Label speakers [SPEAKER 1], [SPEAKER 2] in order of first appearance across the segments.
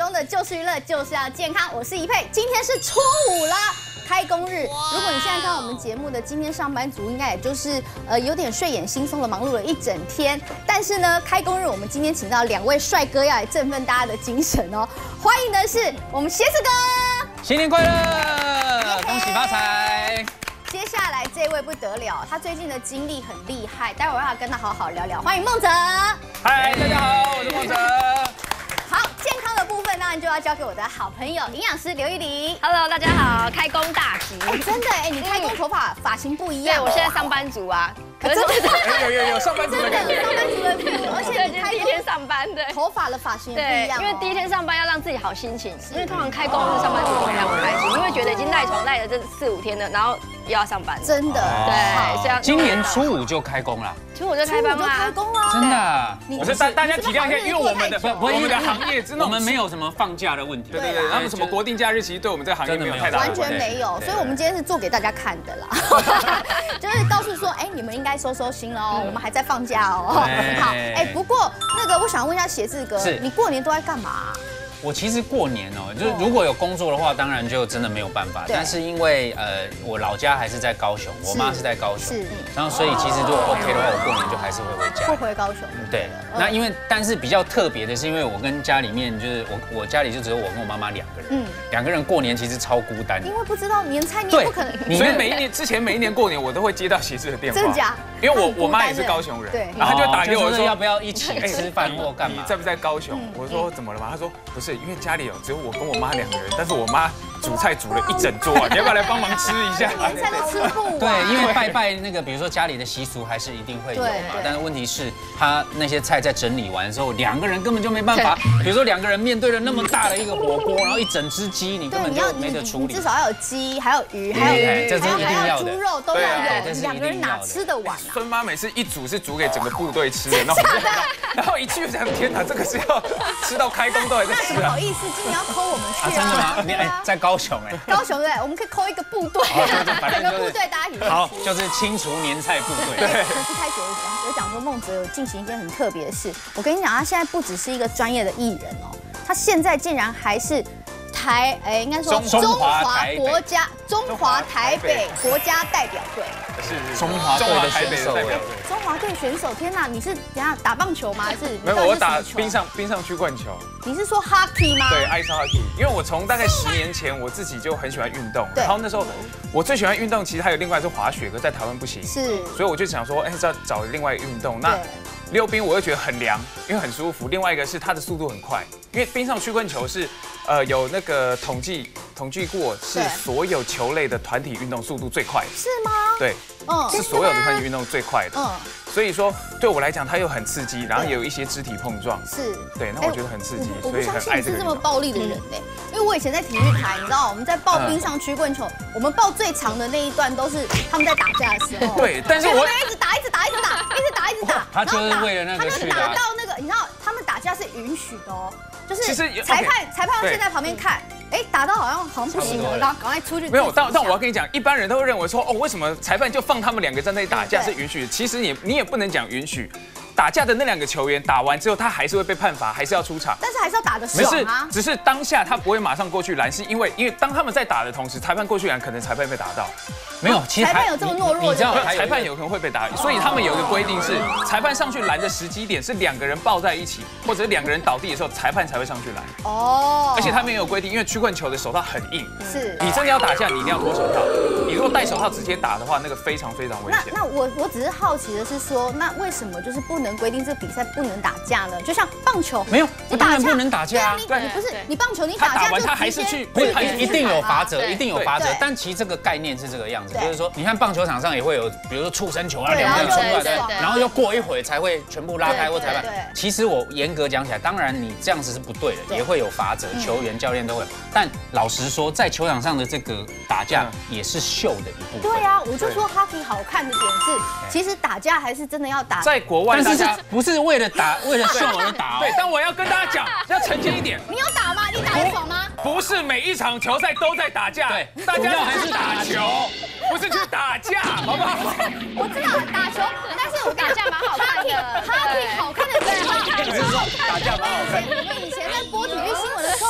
[SPEAKER 1] 中的就是娱乐，就是要健康。我是怡佩，今天是初5了，开工日。如果你现在看我们节目的今天上班族，应该也就是有点睡眼惺忪的忙碌了一整天。但是呢，开工日我们今天请到2位帅哥要来振奋大家的精神哦。欢迎的是我们鞋子哥，
[SPEAKER 2] 新年快乐，恭喜发财。
[SPEAKER 1] 接下来这位不得了，他最近的经历很厉害，待会儿要跟他好好聊聊。欢迎孟哲。
[SPEAKER 2] 嗨，大家好，我是孟哲。
[SPEAKER 1] 好，健康的部分当然就要交给我的好朋友营养师刘一玲。
[SPEAKER 3] Hello， 大家好，开工大吉。
[SPEAKER 1] 真的你开工头发型不一样。
[SPEAKER 3] 对，我现在上班族啊。
[SPEAKER 1] 可是
[SPEAKER 2] 有上班族的感觉，
[SPEAKER 1] 上班族的 feel， 而且你
[SPEAKER 3] 第一天上班，对，
[SPEAKER 1] 头发的发型也不一样。
[SPEAKER 3] 因为第一天上班要让自己好心情，因为通常开工日上班族都非常开心，因为觉得已经赖床赖了这4、5天了，然后又要上班。
[SPEAKER 1] 真的，
[SPEAKER 3] 对，这样。
[SPEAKER 2] 今年初5就开工了，
[SPEAKER 3] 初5就开班啦，
[SPEAKER 1] 开工了，
[SPEAKER 2] 真的。
[SPEAKER 4] 我们大家体谅一下，因为我们的行业真的，
[SPEAKER 2] 我们没有什么放假的问题。
[SPEAKER 4] 对，他们什么国定假日其实对我们这个行业没有太大
[SPEAKER 1] 完全没有，所以我们今天是做给大家看的啦，就是告诉说，你们应该收心了。 我们还在放假哦。好，不过那个我想问一下鞋子哥，你过年都在干嘛？
[SPEAKER 2] 我其实过年就是如果有工作的话，当然就真的没有办法。但是因为我老家还是在高雄，我妈是在高雄，然后所以其实如果 OK 的话，我过年就还是会回家。
[SPEAKER 1] 会回高雄。
[SPEAKER 2] 对，那因为但是比较特别的是，因为我跟家里面就是我家里就只有我跟我妈妈2个人，2个人过年其实超孤单。
[SPEAKER 1] 因为不知道年菜你也不可能，
[SPEAKER 4] 所以每一年过年我都会接到鞋子的电话。
[SPEAKER 1] 真的假？
[SPEAKER 4] 因为我妈也是高雄人，
[SPEAKER 1] 对，
[SPEAKER 4] 然后她就打给我说
[SPEAKER 2] 要不要一起吃饭或干嘛？
[SPEAKER 4] 你在不在高雄？我说怎么了嘛？她说不是，因为家里只有我跟我妈2个人，但是我妈煮菜煮了一整桌啊，你要不要来帮忙吃一下？
[SPEAKER 1] 年菜都吃不完。
[SPEAKER 2] 对，因为拜那个，比如说家里的习俗还是一定会有嘛，但是问题是，他那些菜在整理完之后，2个人根本就没办法。比如说2个人面对了那么大的一个火锅，然后一整只鸡，你根本就没得处理。
[SPEAKER 1] 至少要有鸡，还有鱼，还有
[SPEAKER 2] 这是一定要的。
[SPEAKER 1] 猪肉都要有，2个人哪吃得完啊？
[SPEAKER 4] 孙妈每次一煮是煮给整个部队吃的那种，然后一去想，天哪，这个是要吃到开工都还在吃。
[SPEAKER 1] 不好意思，今年要扣我们去啊？
[SPEAKER 2] 真的吗？你在高雄
[SPEAKER 1] 高雄对，我们可以扣一个部队，整个部队大家一起。
[SPEAKER 2] 好，就是清除年菜部队。
[SPEAKER 1] 对，一开始有讲说孟哲有进行一件很特别的事。我跟你讲，他现在不只是一个专业的艺人哦，他现在竟然还是应该说中华台北国家代表队。
[SPEAKER 2] 是中华队的选手。
[SPEAKER 1] 中华队选手，天哪！你是等下打棒球吗？还是
[SPEAKER 4] 没有？我打冰上曲棍球。
[SPEAKER 1] 你是说 hockey 吗？
[SPEAKER 4] 对，ice hockey。因为我从大概10年前我自己就很喜欢运动，然后那时候我最喜欢运动，其实还有另外是滑雪，可在台湾不行，
[SPEAKER 1] 是，
[SPEAKER 4] 所以我就想说，要找另外一个运动。那溜冰我又觉得很凉，因为很舒服。另外一个是它的速度很快，因为冰上曲棍球是有那个统计过，是所有球类的团体运动速度最快的。是
[SPEAKER 1] 吗？
[SPEAKER 4] 对，是所有的团体运动最快的。所以说对我来讲，它又很刺激，然后也有一些肢体碰撞。是，对，那我觉得很刺激，
[SPEAKER 1] 所以很爱这个。我不相信你是这么暴力的人呢，因为我以前在体育台，你知道我们在报冰上曲棍球，我们报最长的那一段都是他们在打架的时候。
[SPEAKER 4] 对，但是我
[SPEAKER 1] 一直打。
[SPEAKER 2] 他就是为了那个去
[SPEAKER 1] 打到那个，你知道他们打架是允许的哦，就是裁判会先在旁边看。打到好像不行了，然后赶快出去。
[SPEAKER 4] 没有，但我要跟你讲，一般人都会认为说，为什么裁判就放他们2个在那里打架是允许的？其实你也不能讲允许。打架的那2个球员打完之后，他还是会被判罚，还是要出场。但是还是要打得爽啊。只是当下他不会马上过去拦，是因为当他们在打的同时，裁判过去拦，可能裁判被打到。
[SPEAKER 2] 没有，其实
[SPEAKER 1] 裁判有这么懦弱，
[SPEAKER 4] 你知道裁判有可能会被打，所以他们有一个规定是，裁判上去拦的时机点是2个人抱在一起，或者2个人倒地的时候，裁判才会上去拦。哦。而且他们也有规定，因为曲棍球的手套很硬，是你真的要打架，你一定要脱手套。你如果戴手套直接打的话，那个非常危险。
[SPEAKER 1] 那我只是好奇的是说，那为什么就是不能规定这个比赛不能打架呢？就像棒球，
[SPEAKER 2] 没有，当然不能打架。
[SPEAKER 1] 对，你不是你棒球你打架就
[SPEAKER 4] 他还是去，
[SPEAKER 2] 一定有罚则，一定有罚则。但其实这个概念是这个样子，就是说，你看棒球场上也会有，比如说触身球啊，2个人冲过来，然后又过一会才会全部拉开或裁判。其实我严格讲起来，当然你这样子是不对的，也会有罚则，球员、教练都会。但老实说，在球场上的这个打架也是秀的一部分。
[SPEAKER 1] 对啊，我就说 hockey 好看的点是，其实打架还是真的要打。
[SPEAKER 4] 在国外，
[SPEAKER 2] 但是不是为了秀而打。
[SPEAKER 4] 对，但我要跟大家讲，要澄清一点。
[SPEAKER 1] 你有打吗？你打得爽吗？
[SPEAKER 4] 不是每一场球赛都在打架，对，大家还是打球，不是去打架，好不好？
[SPEAKER 1] 我知道打球，但是我打架蛮好看的。hockey 好看的点，
[SPEAKER 2] 你是说打架蛮好看？
[SPEAKER 1] 我们以前在播体育新闻的时候，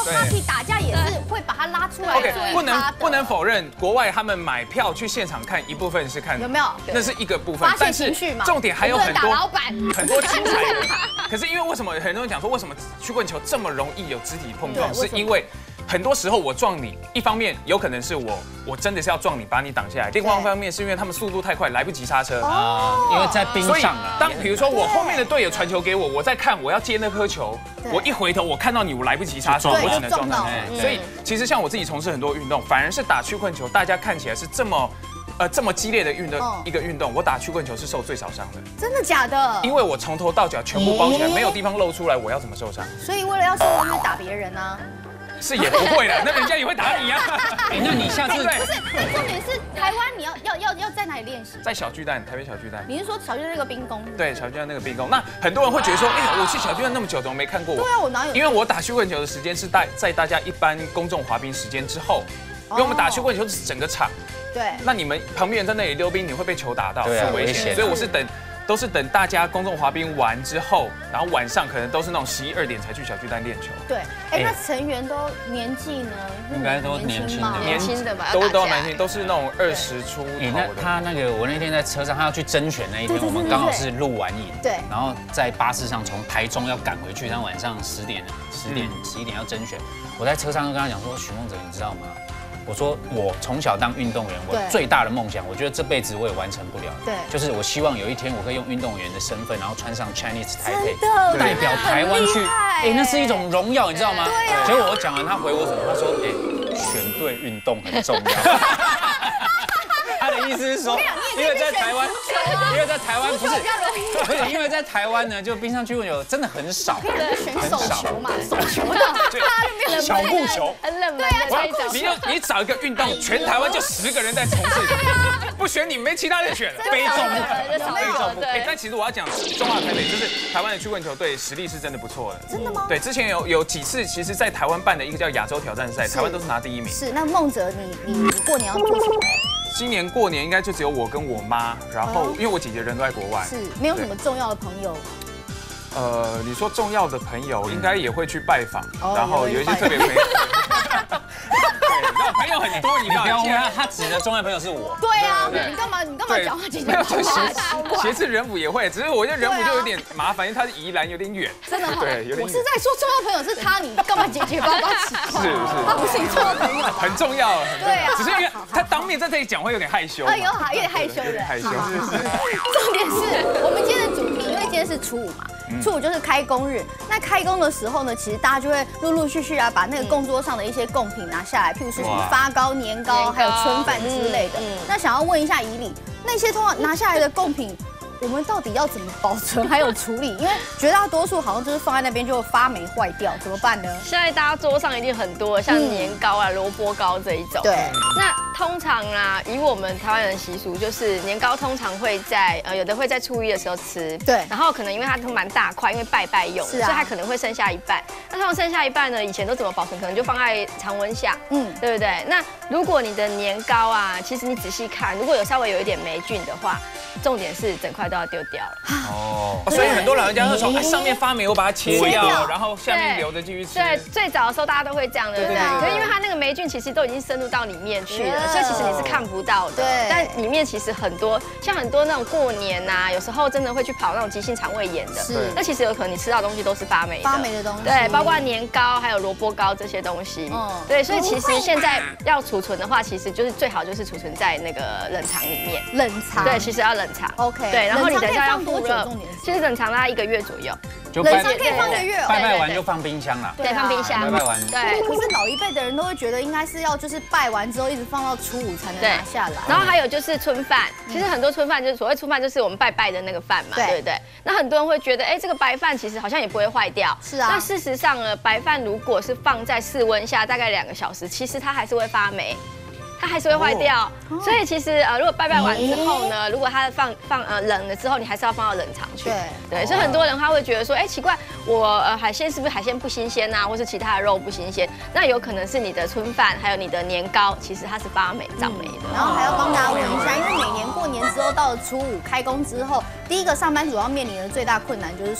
[SPEAKER 1] Rocky 打架也是会把他拉出来。
[SPEAKER 4] OK， 不能否认，国外他们买票去现场看，一部分是看
[SPEAKER 1] 有没有，
[SPEAKER 4] 那是一个部分，
[SPEAKER 1] 但是
[SPEAKER 4] 重点还有很多
[SPEAKER 1] 很
[SPEAKER 4] 多精彩的。可是因为为什么很多人讲说为什么曲棍球这么容易有肢体碰撞，是因为很多时候我撞你，一方面有可能是我真的是要撞你，把你挡下来；另外一方面是因为他们速度太快，来不及刹车
[SPEAKER 2] 啊，因为在冰上啊。
[SPEAKER 4] 当比如说我后面的队友传球给我，我在看我要接那颗球，我一回头我看到你，我来不及刹车，我只能撞到你。所以其实像我自己从事很多运动，反而是打曲棍球，大家看起来是这么激烈的一个运动，我打曲棍球是受最少伤的。真
[SPEAKER 1] 的假的？
[SPEAKER 4] 因为我从头到脚全部包起来，没有地方露出来，我要怎么受伤？
[SPEAKER 1] 所以为了要受伤，会打别人啊。
[SPEAKER 4] 是也不会了，那人家也会打你呀。
[SPEAKER 2] 那你下次
[SPEAKER 1] 不是重点是台湾你要在哪里练习？
[SPEAKER 4] 在小巨蛋，台北小巨蛋。
[SPEAKER 1] 你是说小巨蛋那个冰宫？
[SPEAKER 4] 对，小巨蛋那个冰宫。那很多人会觉得说，哎，我去小巨蛋那么久，怎么没看过我？
[SPEAKER 1] 对啊，我哪有？
[SPEAKER 4] 因为我打曲棍球的时间是在大家一般公众滑冰时间之后，因为我们打曲棍球是整个场。
[SPEAKER 1] 对。
[SPEAKER 4] 那你们旁边人在那里溜冰，你会被球打到，
[SPEAKER 2] 很
[SPEAKER 4] 危险。所以我都是等大家公众滑冰完之后，然后晚上可能都是那种11、2点才去小巨蛋练球。
[SPEAKER 1] 对，哎，那成员都年纪呢？
[SPEAKER 2] 应该都年轻
[SPEAKER 3] 的吧？
[SPEAKER 4] 都年轻，都是那种20出头的。
[SPEAKER 2] 他那个我那天在车上，他要去甄选那一天，我们刚好是录完影，
[SPEAKER 1] 对，
[SPEAKER 2] 然后在巴士上从台中要赶回去，然后晚上10点、11点要甄选。我在车上就跟他讲说，许梦哲，你知道吗？我说我从小当运动员，我最大的梦想，我觉得这辈子我也完成不了。
[SPEAKER 1] 对，
[SPEAKER 2] 就是我希望有一天我可以用运动员的身份，然后穿上 Chinese Taipei，代表台湾去，哎，那是一种荣耀，你知道吗？
[SPEAKER 1] 对啊。
[SPEAKER 2] 结果我讲完，他回我什么？他说，哎，选对运动很重要。他的意思是说，因为在台湾不是，因为在台湾呢，就冰上曲棍球真的很少，
[SPEAKER 1] 选手球嘛，手球的，
[SPEAKER 2] 小步球，
[SPEAKER 3] 很冷门的。
[SPEAKER 4] 你找一个运动，全台湾就10个人在从事，不选你没其他人选了，非重不。哎，但其实我要讲中华台北，就是台湾的曲棍球队实力是真的不错的。
[SPEAKER 1] 真的吗？
[SPEAKER 4] 对，之前有几次，其实在台湾办的一个叫亚洲挑战赛，台湾都是拿第1名。
[SPEAKER 1] 是，那梦哲，你过年要做什么？
[SPEAKER 4] 今年过年应该就只有我跟我妈，然后因为我姐姐人都在国外，
[SPEAKER 1] 是没有什么重要的朋友。
[SPEAKER 4] 你说重要的朋友应该也会去拜访，然后有一些特别朋友。对，那朋友很多，你不要问
[SPEAKER 2] 他指的重要朋友是我。
[SPEAKER 1] 对啊，你干嘛讲话姐姐？
[SPEAKER 4] 没有，斜刺人府也会，只是我觉得人府就有点麻烦，因为他是宜兰，有点远。
[SPEAKER 1] 真的哈，
[SPEAKER 4] 对，有点远。
[SPEAKER 1] 我是在说重要朋友是他，你干嘛结结巴巴起？
[SPEAKER 4] 是，
[SPEAKER 1] 他不是你重要朋友。
[SPEAKER 4] 很重要，
[SPEAKER 1] 对啊。
[SPEAKER 4] 只是因为他当面在这里讲会有点害羞。
[SPEAKER 1] 哎呦，有点害羞的。
[SPEAKER 4] 害羞。
[SPEAKER 1] 重点是我们今天的主题，因为今天是初5嘛。初5就是开工日，那开工的时候呢，其实大家就会陆陆续续啊，把那个供桌上的一些贡品拿下来，譬如说什么发糕、年糕，还有春饭之类的。那想要问一下怡里，那些通常拿下来的贡品，我们到底要怎么保存还有处理？因为绝大多数好像就是放在那边就发霉坏掉，怎么办呢？
[SPEAKER 3] 现在大家桌上一定很多，像年糕啊、萝卜糕这一种。
[SPEAKER 1] 对。
[SPEAKER 3] 那通常啊，以我们台湾人习俗，就是年糕通常会在有的会在初1的时候吃。
[SPEAKER 1] 对。
[SPEAKER 3] 然后可能因为它都蛮大块，因为拜用，所以它可能会剩下一半。那通常剩下一半呢，以前都怎么保存？可能就放在常温下，对不对？那如果你的年糕啊，其实你仔细看，如果有稍微有一点霉菌的话，重点是整块都要丢掉了。
[SPEAKER 4] 哦，所以很多老人家会说，上面发霉，我把它切掉，然后下面留着继续吃。
[SPEAKER 3] 对，最早的时候大家都会这样，对不对？可是因为它那个霉菌其实都已经深入到里面去了，所以其实你是看不到的。对。但里面其实很多，像很多那种过年呐，有时候真的会去跑那种急性肠胃炎的。
[SPEAKER 1] 是。
[SPEAKER 3] 那其实有可能你吃到的东西都是发霉
[SPEAKER 1] 的东西。
[SPEAKER 3] 对，包括年糕还有萝卜糕这些东西。对，所以其实现在要储存的话，其实就是最好就是储存在那个冷藏里面。
[SPEAKER 1] 冷藏。
[SPEAKER 3] 对，其实要冷藏。
[SPEAKER 1] OK。
[SPEAKER 3] 对，然后你等一下要
[SPEAKER 1] 多久？
[SPEAKER 3] 其实冷藏大概1个月左右。
[SPEAKER 1] 冷藏可以放1个月。
[SPEAKER 2] 拜完就放冰箱了。
[SPEAKER 3] 对，放冰箱。
[SPEAKER 2] 拜完。
[SPEAKER 3] 对。
[SPEAKER 1] 可是老一辈的人都会觉得应该是要就是拜完之后一直放到初5才能拿下来。
[SPEAKER 3] 然后还有就是春饭，其实很多春饭就是所谓春饭就是我们拜的那个饭嘛，对不对？那很多人会觉得，哎，这个白饭其实好像也不会坏掉。
[SPEAKER 1] 是啊。
[SPEAKER 3] 那事实上呢，白饭如果是放在室温下大概2个小时，其实它还是会发霉。它还是会坏掉，所以其实如果拜完之后呢，如果它放冷了之后，你还是要放到冷藏去。对，所以很多人他会觉得说，哎，奇怪，我海鲜是不是海鲜不新鲜啊，或是其他的肉不新鲜？那有可能是你的春饭还有你的年糕，其实它是发霉长霉的。
[SPEAKER 1] 然后还要帮大家问一下，因为每年过年之后到了初5开工之后，第一个上班族要面临的最大困难就是说，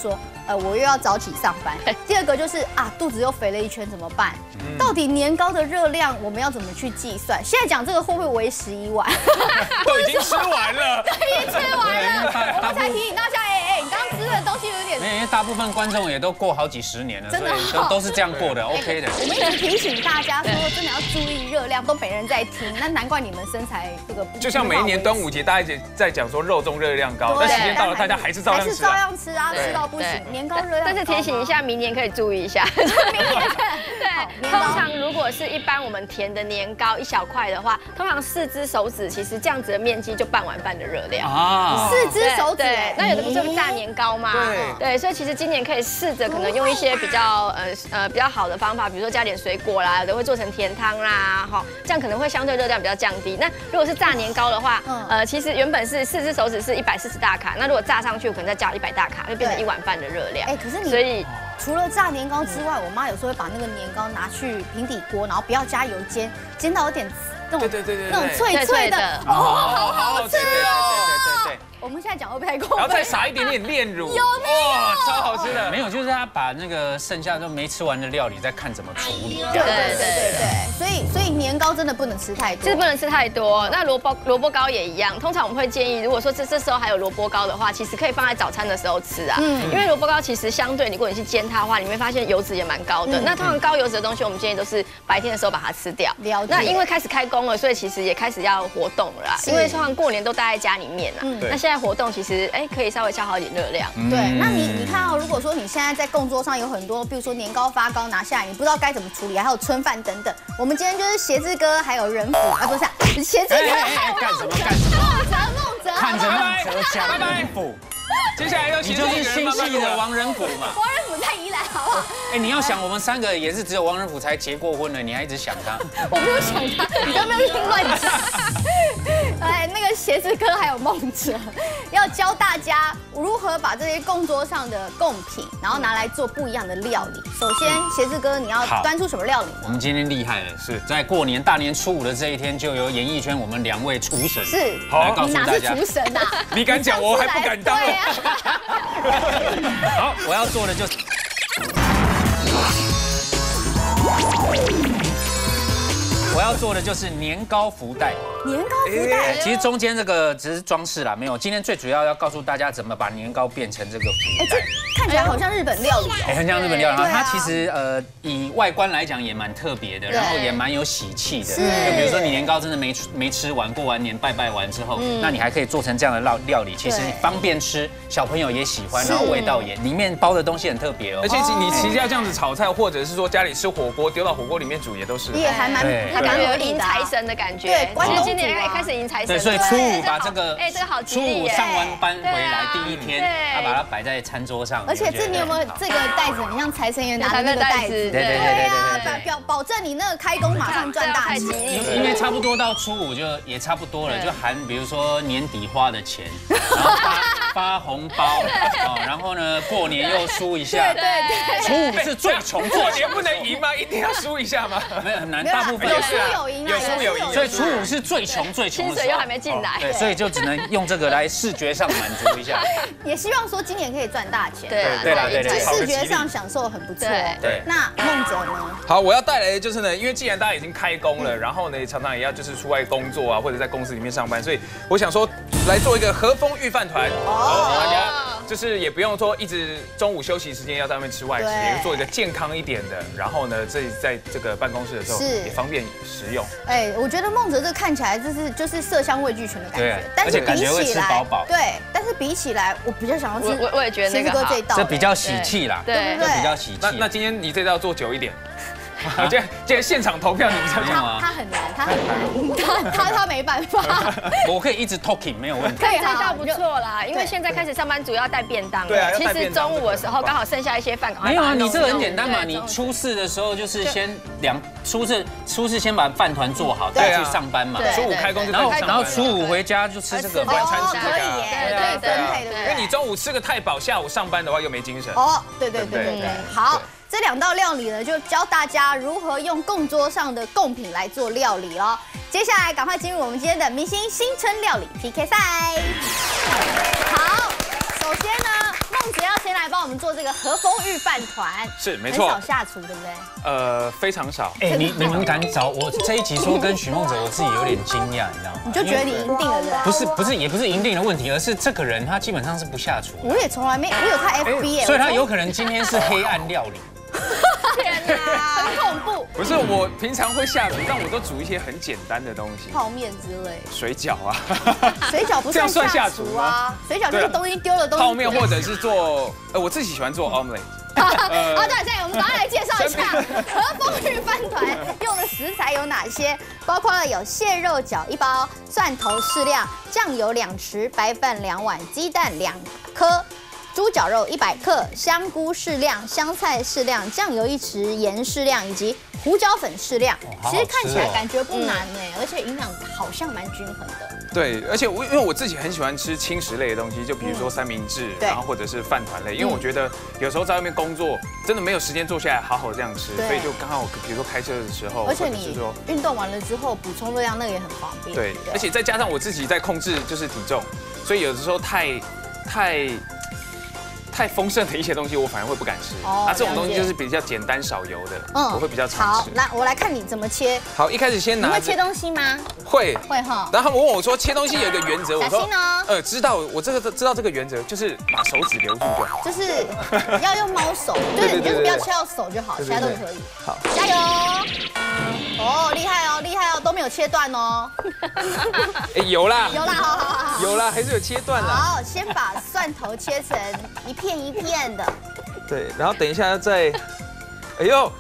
[SPEAKER 1] 我又要早起上班。第二个就是肚子又肥了一圈怎么办？到底年糕的热量我们要怎么去计算？现在讲这个会不会为时已晚？
[SPEAKER 4] 都已经吃完了，
[SPEAKER 1] 对，已经吃完了，我们才提醒大家，你刚刚吃的东西有点。
[SPEAKER 2] 因为大部分观众也都过好几10年了，所以都是这样过的 ，OK 的。
[SPEAKER 1] 我们一直提醒大家说，真的要注意热量，都没人在听，那难怪你们身材这个。
[SPEAKER 4] 就像每一年端午节，大家在讲说肉中热量高，但时间到了，大家还是照样吃啊，
[SPEAKER 1] 吃到不行。年糕热量，
[SPEAKER 3] 但是提醒一下，明年可以注意一下。明年对，通常如果是一般我们甜的年糕1小块的话，通常4只手指其实这样子的面积就半碗饭的热量
[SPEAKER 1] 啊。4只手指，
[SPEAKER 3] 那有的不是炸年糕吗？对，所以其实今年可以试着可能用一些比较比较好的方法，比如说加点水果啦，有的会做成甜汤啦，这样可能会相对热量比较降低。那如果是炸年糕的话，其实原本是4只手指是140大卡，那如果炸上去，我可能再加100大卡，就变成1碗饭的热量。
[SPEAKER 1] 可是你除了炸年糕之外，我妈有时候会把那个年糕拿去平底锅，然后不要加油煎，煎到有点那种脆脆的，好好吃哦。对。我们现在讲会不会太过分？
[SPEAKER 4] 然后再撒一点点炼乳，
[SPEAKER 1] 有哇，
[SPEAKER 4] 超好吃的。
[SPEAKER 2] 没有，就是他把那个剩下都没吃完的料理，再看怎么处理。
[SPEAKER 1] 对，所以年糕真的不能吃太多，
[SPEAKER 3] 就是不能吃太多。那萝卜糕也一样，通常我们会建议，如果说这时候还有萝卜糕的话，其实可以放在早餐的时候吃啊。因为萝卜糕其实相对，如果你去煎它的话，你会发现油脂也蛮高的。那通常高油脂的东西，我们建议都是白天的时候把它吃掉。那因为开始开工了，所以其实也开始要活动了啦。因为通常过年都待在家里面啊。那现在活动其实可以稍微消耗一点热量。
[SPEAKER 1] 对，那你看哦，如果说你现在在供桌上有很多，比如说年糕发糕拿下来，你不知道该怎么处理，还有春饭等等。我们今天就是鞋子哥还有人府不是鞋子哥还有
[SPEAKER 2] 干什么？
[SPEAKER 1] 孟哲，
[SPEAKER 2] 看着孟哲讲人府。
[SPEAKER 4] 接下来要
[SPEAKER 2] 你就是新系的王仁甫嘛。
[SPEAKER 1] 王仁甫在宜兰，好不好？
[SPEAKER 2] 你要想我们3个也是只有王仁甫才结过婚的，你还一直想他。
[SPEAKER 1] 我没有想他，你都没有听乱讲。那个鞋子哥还有孟哲要教大家如何把这些供桌上的贡品，然后拿来做不一样的料理。首先，鞋子哥你要端出什么料理呢？
[SPEAKER 2] 我们今天厉害了，是在过年大年初5的这一天，就由演艺圈我们2位厨神来告诉大家。
[SPEAKER 1] 你哪是厨神啊？
[SPEAKER 4] 你敢讲，我还不敢当。
[SPEAKER 2] 好，我要做的就是。我要做的就是年糕福袋。
[SPEAKER 1] 年糕福袋，
[SPEAKER 2] 其实中间这个只是装饰啦，没有。今天最主要要告诉大家怎么把年糕变成这个福袋。
[SPEAKER 1] 看起来好像日本料理哦，
[SPEAKER 2] 很像日本料理。然后它其实以外观来讲也蛮特别的，然后也蛮有喜气的。就比如说你年糕真的没吃完，过完年拜完之后，那你还可以做成这样的料理，其实方便吃，小朋友也喜欢，然后味道也里面包的东西很特别哦。
[SPEAKER 4] 而且你其实要这样子炒菜，或者是说家里吃火锅丢到火锅里面煮也都是。
[SPEAKER 1] 也还蛮
[SPEAKER 3] 它感觉有迎财神的感觉。对，其实今年也开始迎财神。
[SPEAKER 2] 对，所以初5把这个
[SPEAKER 3] 这个好
[SPEAKER 2] 初5上完班回来第1天，他把它摆在餐桌上。
[SPEAKER 1] 而且你有没有这个袋子很像财神爷拿的那个袋子？对啊，保证你那个开工马上赚大钱。
[SPEAKER 2] 因为差不多到初5就也差不多了，就含比如说年底花的钱，然后发红包，然后呢过年又输一下。
[SPEAKER 1] 对，
[SPEAKER 2] 初5是最穷，
[SPEAKER 4] 过年不能赢吗？一定要输一下吗？
[SPEAKER 2] 没有很难，大部分
[SPEAKER 1] 有输有赢，
[SPEAKER 4] 有输有赢。
[SPEAKER 2] 所以初5是最穷的时候，
[SPEAKER 3] 薪水又还没进来，
[SPEAKER 2] 对，所以就只能用这个来视觉上满足一下。
[SPEAKER 1] 也希望说今年可以赚大钱。
[SPEAKER 2] 对，
[SPEAKER 1] 视觉上享受很不错。对，那孟哲呢？
[SPEAKER 4] 好，我要带来的就是呢，因为既然大家已经开工了，然后呢常常也要就是出外工作啊，或者在公司里面上班，所以我想说来做一个和风御饭团，大家就是也不用说一直中午休息时间要在外面吃外食，也做一个健康一点的，然后呢在这个办公室的时候也方便食用。
[SPEAKER 1] 我觉得孟哲这看起来就是色香味俱全的感觉，但是比起来，但是比起来我比较想要吃，
[SPEAKER 3] 我也觉得那个
[SPEAKER 1] 这道，
[SPEAKER 2] 这比较喜气啦，
[SPEAKER 1] 对，
[SPEAKER 2] 比较喜气。
[SPEAKER 4] 那今天你这道做久一点。今天现场投票，你比较
[SPEAKER 1] 讲他很难，他没办法。
[SPEAKER 2] 我可以一直 talking 没有问题。
[SPEAKER 3] 这道不错啦，因为现在开始上班族要带便当了。其实中午的时候刚好剩下一些饭，
[SPEAKER 2] 没有啊，你这个很简单嘛，你初4的时候就是先初四先把饭团做好，再去上班嘛。
[SPEAKER 4] 初5开工就
[SPEAKER 2] 然后初5回家就吃这个
[SPEAKER 4] 晚餐吃这个，
[SPEAKER 1] 可以分配，对不对？
[SPEAKER 4] 因为你中午吃个太饱，下午上班的话又没精神。
[SPEAKER 1] 对，好。这2道料理呢，就教大家如何用供桌上的贡品来做料理哦。接下来赶快进入我们今天的明星新春料理 PK 赛。好，首先呢，孟子要先来帮我们做这个和风御饭团，
[SPEAKER 4] 是没错，
[SPEAKER 1] 很少下厨，对不对？
[SPEAKER 4] 非常少。
[SPEAKER 2] 哎，你们敢找我这一集说跟许梦哲，我自己有点惊讶，你知道吗？
[SPEAKER 1] 你就觉得你赢定了，对
[SPEAKER 2] 不对？也不是赢定的问题，而是这个人他基本上是不下厨。
[SPEAKER 1] 我也从来没，我有看 FB 耶，
[SPEAKER 2] 所以他有可能今天是黑暗料理。
[SPEAKER 1] 天哪，很恐怖！
[SPEAKER 4] 不是，我平常会下厨，但我都煮一些很简单的东西，
[SPEAKER 1] 泡面之类，
[SPEAKER 4] 水饺啊，
[SPEAKER 1] 水饺不算下厨啊，水饺就是东西丢了东西。
[SPEAKER 4] 泡面或者是做，我自己喜欢做 omelet。
[SPEAKER 1] 对，这样我们马上来介绍一下和风御饭团用的食材有哪些，包括了有蟹肉饺1包、蒜头适量、酱油2匙、白饭2碗、鸡蛋2颗。猪脚肉100克，香菇适量，香菜适量，酱油1匙，盐适量，以及胡椒粉适量。其实看起来感觉不难哎，而且营养好像蛮均衡的。
[SPEAKER 4] 对，而且因为我自己很喜欢吃轻食类的东西，就比如说三明治，然后或者是饭团类，因为我觉得有时候在外面工作，真的没有时间坐下来好好这样吃，所以就刚好比如说开车的时候，
[SPEAKER 1] 而且你运动完了之后补充热量，那个也很方便。
[SPEAKER 4] 对，而且再加上我自己在控制就是体重，所以有的时候太丰盛的一些东西，我反而会不敢吃。那这种东西就是比较简单少油的，我会比较常吃。
[SPEAKER 1] 好，那我来看你怎么切。
[SPEAKER 4] 好，一开始先拿。
[SPEAKER 1] 你会切东西吗？
[SPEAKER 4] 会
[SPEAKER 1] 哈。
[SPEAKER 4] 然后他们问我说，切东西有一个原则，我说，知道，我知道这个原则，就是把手指留住就好。
[SPEAKER 1] 就是要用猫手，对，你就是不要切到手就好，其他都可以。
[SPEAKER 4] 好，
[SPEAKER 1] 加油！哦，厉害哦，都没有切断哦。
[SPEAKER 4] 有啦，
[SPEAKER 1] 好，
[SPEAKER 4] 有啦，还是有切断啦。
[SPEAKER 1] 好，先把蒜头切成一片一片的。
[SPEAKER 4] 对，然后等一下再，哎呦，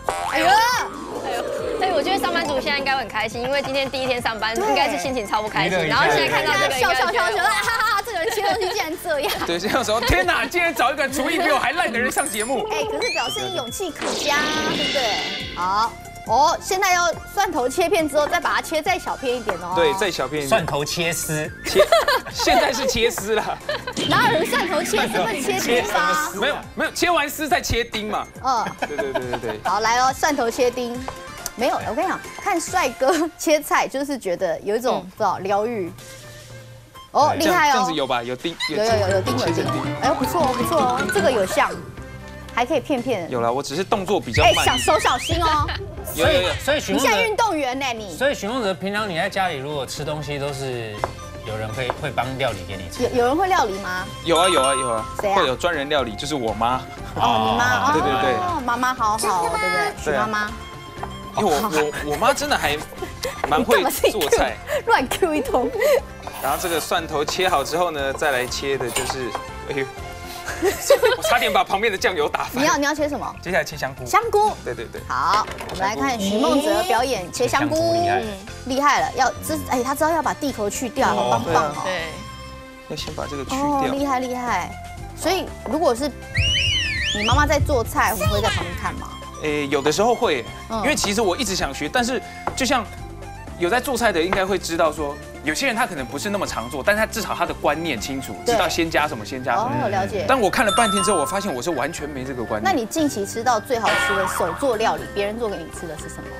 [SPEAKER 3] 我觉得上班族现在应该会很开心，因为今天第一天上班，应该是心情超不开心。然后现在看到这个，
[SPEAKER 1] 笑，哈哈，这个人切东西竟然这样。
[SPEAKER 4] 对，这样说，天哪，今天找一个厨艺比我还烂的人上节目。
[SPEAKER 1] 可是表示你勇气可嘉，对不对？好。现在要蒜头切片之后，再把它切再小片一点哦。
[SPEAKER 4] 对，再小片一点。
[SPEAKER 2] 蒜头切丝，
[SPEAKER 4] 现在是切丝了。
[SPEAKER 1] 哪有人蒜头切丝会切丁吗？
[SPEAKER 4] 没有，切完丝再切丁嘛。对。
[SPEAKER 1] 好，来哦，蒜头切丁。没有，我跟你讲，看帅哥切菜就是觉得有一种不知道疗愈。厉害哦。这
[SPEAKER 4] 样子有吧？有丁。
[SPEAKER 1] 有丁。哎呦，不错哦，这个有像。还可以片片。
[SPEAKER 4] 有了，我只是动作比较慢。
[SPEAKER 1] 手小心哦。
[SPEAKER 2] 所以
[SPEAKER 1] 你现在运动员呢你。
[SPEAKER 2] 所以许梦哲平常你在家里如果吃东西都是有人会帮料理给你吃。
[SPEAKER 1] 有人会料理吗？
[SPEAKER 4] 有啊。
[SPEAKER 1] 谁啊？
[SPEAKER 4] 会有专人料理，就是我妈。
[SPEAKER 1] 你妈。
[SPEAKER 4] 对。
[SPEAKER 1] 妈妈好，对不对？许妈妈。
[SPEAKER 4] 因为我妈真的还蛮会做菜。
[SPEAKER 1] 乱 Q 一通。
[SPEAKER 4] 然后这个蒜头切好之后呢，再来切的就是，我差点把旁边的酱油打翻。
[SPEAKER 1] 你要切什么？
[SPEAKER 4] 接下来切香菇。
[SPEAKER 1] 香菇。
[SPEAKER 4] 对。
[SPEAKER 1] 好，我们来看许梦哲表演切香菇，厉害了。他知道要把地头去掉，好棒哦。
[SPEAKER 3] 对。
[SPEAKER 4] 要先把这个去掉。
[SPEAKER 1] 厉害。所以如果是你妈妈在做菜，你会在旁边看吗？
[SPEAKER 4] 有的时候会，因为其实我一直想学，但是就像有在做菜的，应该会知道说。有些人他可能不是那么常做，但是他至少他的观念清楚，知道先加什么。
[SPEAKER 1] 了解。
[SPEAKER 4] 但我看了半天之后，我发现我是完全没这个观念。
[SPEAKER 1] 那你近期吃到最好吃的手做料理，别人做给你吃的是什么？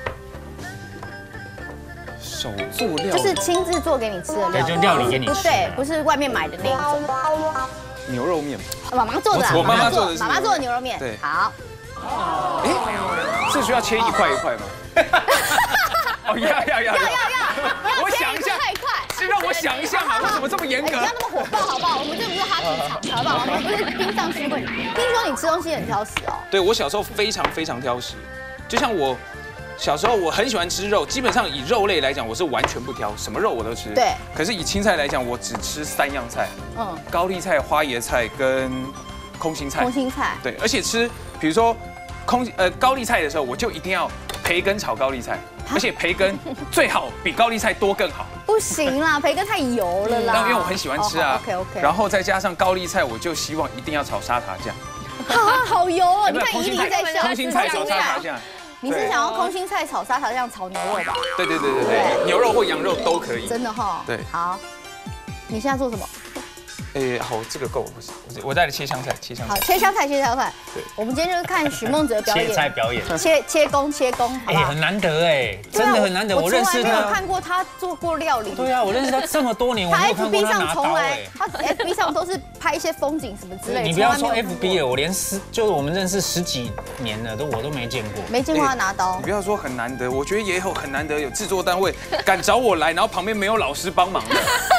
[SPEAKER 4] 手做料理
[SPEAKER 1] 就是亲自做给你吃的料理，
[SPEAKER 2] 就料理给你吃。
[SPEAKER 1] 对，不是外面买的那种。
[SPEAKER 4] 牛肉面。
[SPEAKER 1] 妈妈做的。
[SPEAKER 4] 我妈妈做的。
[SPEAKER 1] 妈妈做的牛肉面。
[SPEAKER 4] 对。
[SPEAKER 1] 好。
[SPEAKER 4] 是需要切一块一块吗？要。我想一下，是让我想一下嘛？为什么这么严格？
[SPEAKER 1] 不要那么火爆好不好？我们这不是哈皮场，好不好？我们不是冰上新贵。听说你吃东西很挑食哦。
[SPEAKER 4] 对，我小时候非常挑食，就像我小时候我很喜欢吃肉，基本上以肉类来讲，我是完全不挑，什么肉我都吃。
[SPEAKER 1] 对。
[SPEAKER 4] 可是以青菜来讲，我只吃3样菜，高丽菜、花椰菜跟空心菜。对，而且吃，比如说高丽菜的时候，我就一定要培根炒高丽菜。而且培根最好比高丽菜多更好。
[SPEAKER 1] 不行啦，培根太油了啦。
[SPEAKER 4] 因为我很喜欢吃啊。
[SPEAKER 1] OK。
[SPEAKER 4] 然后再加上高丽菜，我就希望一定要炒沙茶酱。
[SPEAKER 1] 好油哦！你看怡丽在笑。
[SPEAKER 4] 空心菜炒沙茶酱。
[SPEAKER 1] 你是想要空心菜炒沙茶酱炒牛肉吧？
[SPEAKER 4] 对，牛肉或羊肉都可以。
[SPEAKER 1] 真的哈。
[SPEAKER 4] 对。
[SPEAKER 1] 好，你现在做什么？
[SPEAKER 4] 好，这个够，我再来切香菜，
[SPEAKER 1] 好，切香菜。对，我们今天就是看许梦哲表演，
[SPEAKER 2] 切菜表演，
[SPEAKER 1] 切工，好不好？
[SPEAKER 2] 很难得哎，真的很难得。我认识他，
[SPEAKER 1] 没有看过他做过料理。
[SPEAKER 2] 对啊，我认识他这么多年，我没有看过他拿刀哎。
[SPEAKER 1] 他 FB 上都是拍一些风景什么之类的。
[SPEAKER 2] 你不要说 FB 了，我连就是我们认识10几年了，我都没见过。
[SPEAKER 1] 没见过他拿刀。
[SPEAKER 4] 你不要说很难得，我觉得也有很难得有制作单位敢找我来，然后旁边没有老师帮忙的。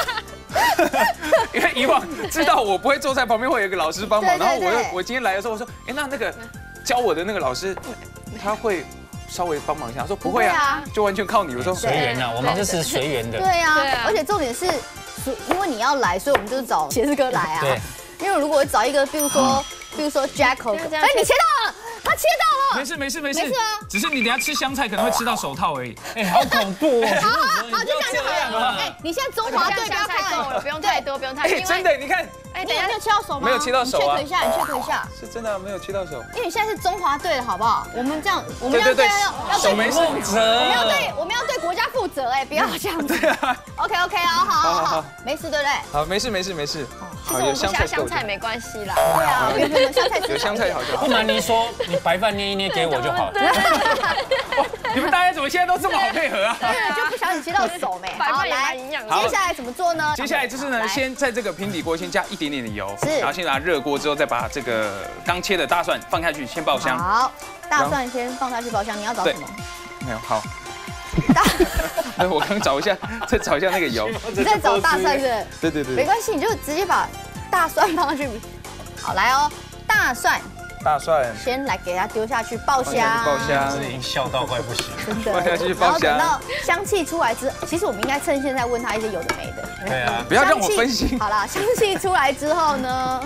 [SPEAKER 4] 因为以往知道我不会做菜，旁边会有一个老师帮忙。然后我今天来的时候，我说，那个教我的那个老师，他会稍微帮忙一下。他说不会啊，就完全靠你。我说
[SPEAKER 2] 随缘啊，我们就是随缘的。
[SPEAKER 1] 对啊，而且重点是，因为你要来，所以我们就是找茄子哥来啊。对。因为如果找一个，比如说 Jacko， 哎，你切到了。他切到了，
[SPEAKER 4] 没事啊，只是你等下吃香菜可能会吃到手套而已。
[SPEAKER 2] 好恐怖哦！
[SPEAKER 1] 好，就这样就好了。你现在中华队不要太
[SPEAKER 3] 够了，不用太多，不用太多。
[SPEAKER 4] 真的，你看，
[SPEAKER 1] 你有没有切到手吗？
[SPEAKER 4] 没有切到手啊。
[SPEAKER 1] 你 check 一下。
[SPEAKER 4] 是真的没有切到手。
[SPEAKER 1] 因为你现在是中华队的好不好？我们这样，
[SPEAKER 4] 我们要对
[SPEAKER 2] 手没负责，
[SPEAKER 1] 我们要对国家负责哎，不要这样子。OK 哦，好，没事对不对？
[SPEAKER 4] 好，没事。
[SPEAKER 3] 其实我们不下香菜没关系啦。
[SPEAKER 1] 对啊，
[SPEAKER 4] 有香菜好就好。
[SPEAKER 2] 不瞒您说，你白饭捏一捏给我就好了。
[SPEAKER 4] 你们大家怎么现在都这么好配合啊？
[SPEAKER 1] 对，就不小心切到手没。
[SPEAKER 3] 好，来，
[SPEAKER 1] 接下来怎么做呢？
[SPEAKER 4] 接下来就是呢，先在这个平底锅先加一点点的油，然后先把它热锅之后，再把这个刚切的大蒜放下去，先爆香。
[SPEAKER 1] 好，大蒜先放下去爆香。你要找什么？
[SPEAKER 4] 没有，好。我刚再找一下那个油。
[SPEAKER 1] 你在找大蒜是？
[SPEAKER 4] 对。
[SPEAKER 1] 没关系，你就直接把大蒜放上去。好，来哦，大蒜先来给它丢下去爆香，
[SPEAKER 2] 已经笑到快不行，
[SPEAKER 1] 真的。
[SPEAKER 4] 放下去爆香，
[SPEAKER 1] 然后等到香气出来之，其实我们应该趁现在问他一些有的没的。
[SPEAKER 2] 对啊，
[SPEAKER 4] 不要让我分心。
[SPEAKER 1] 好了，香气出来之后呢？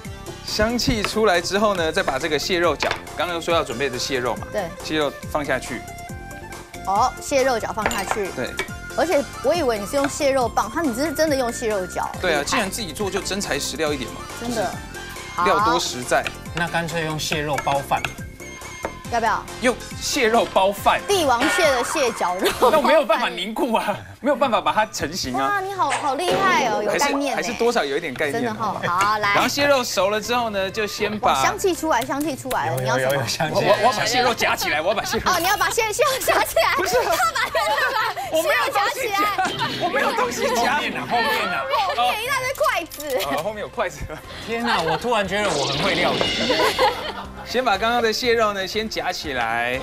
[SPEAKER 4] 再把这个蟹肉饺，刚刚说要准备的蟹肉嘛，
[SPEAKER 1] 对，
[SPEAKER 4] 蟹肉放下去。
[SPEAKER 1] 哦，蟹肉饺放下去。
[SPEAKER 4] 对。
[SPEAKER 1] 而且我以为你是用蟹肉棒，你这是真的用蟹肉饺。
[SPEAKER 4] 对啊，既然自己做就真材实料一点嘛。
[SPEAKER 1] 真的。
[SPEAKER 4] 料多实在。
[SPEAKER 2] 那干脆用蟹肉包饭。
[SPEAKER 1] 要不要？
[SPEAKER 4] 用蟹肉包饭。
[SPEAKER 1] 帝王蟹的蟹脚肉。
[SPEAKER 4] 那我没有办法凝固啊，没有办法把它成型啊。
[SPEAKER 1] 哇，你好厉害哦，有概念。
[SPEAKER 4] 还是多少有一点概念。
[SPEAKER 1] 真的好，好来。
[SPEAKER 4] 然后蟹肉熟了之后呢，就先把
[SPEAKER 1] 香气出来了，你要什么？
[SPEAKER 4] 我要把蟹肉夹起来，
[SPEAKER 1] 你要把蟹肉夹起来。不是，他把
[SPEAKER 4] 我没有夹起来，我没有东西夹。
[SPEAKER 2] 后面呢？
[SPEAKER 1] 后面一大堆筷子。
[SPEAKER 4] 后面有筷子。
[SPEAKER 2] 天哪，我突然觉得我很会料理。
[SPEAKER 4] 先把刚刚的蟹肉呢先夹起来。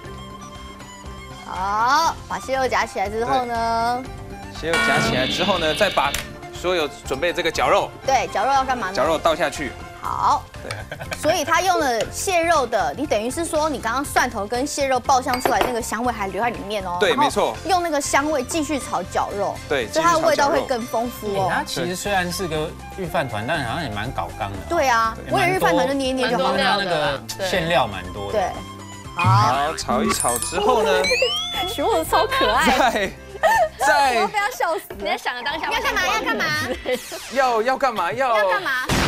[SPEAKER 1] 好，把蟹肉夹起来之后呢？
[SPEAKER 4] 再把所有准备这个绞肉。
[SPEAKER 1] 对，绞肉要干嘛呢？
[SPEAKER 4] 绞肉倒下去。
[SPEAKER 1] 好。对。所以他用了蟹肉的，你等于是说你刚刚蒜头跟蟹肉爆香出来那个香味还留在里面哦。
[SPEAKER 4] 对，没错。
[SPEAKER 1] 用那个香味继续炒绞肉。
[SPEAKER 4] 对。
[SPEAKER 1] 所以它的味道会更丰富哦。
[SPEAKER 2] 它其实虽然是个御饭团，但好像也蛮搞刚的。
[SPEAKER 1] 对啊，我以为御饭团就捏一捏就好了。
[SPEAKER 2] 它那个馅料蛮多的。
[SPEAKER 1] 对。
[SPEAKER 4] 好，炒一炒之后呢？
[SPEAKER 1] 许梦超可爱。
[SPEAKER 4] 再
[SPEAKER 1] 我不要笑死！
[SPEAKER 3] 你在想的当下
[SPEAKER 1] 要干嘛？要干嘛？
[SPEAKER 4] 要干嘛？
[SPEAKER 1] 要干嘛？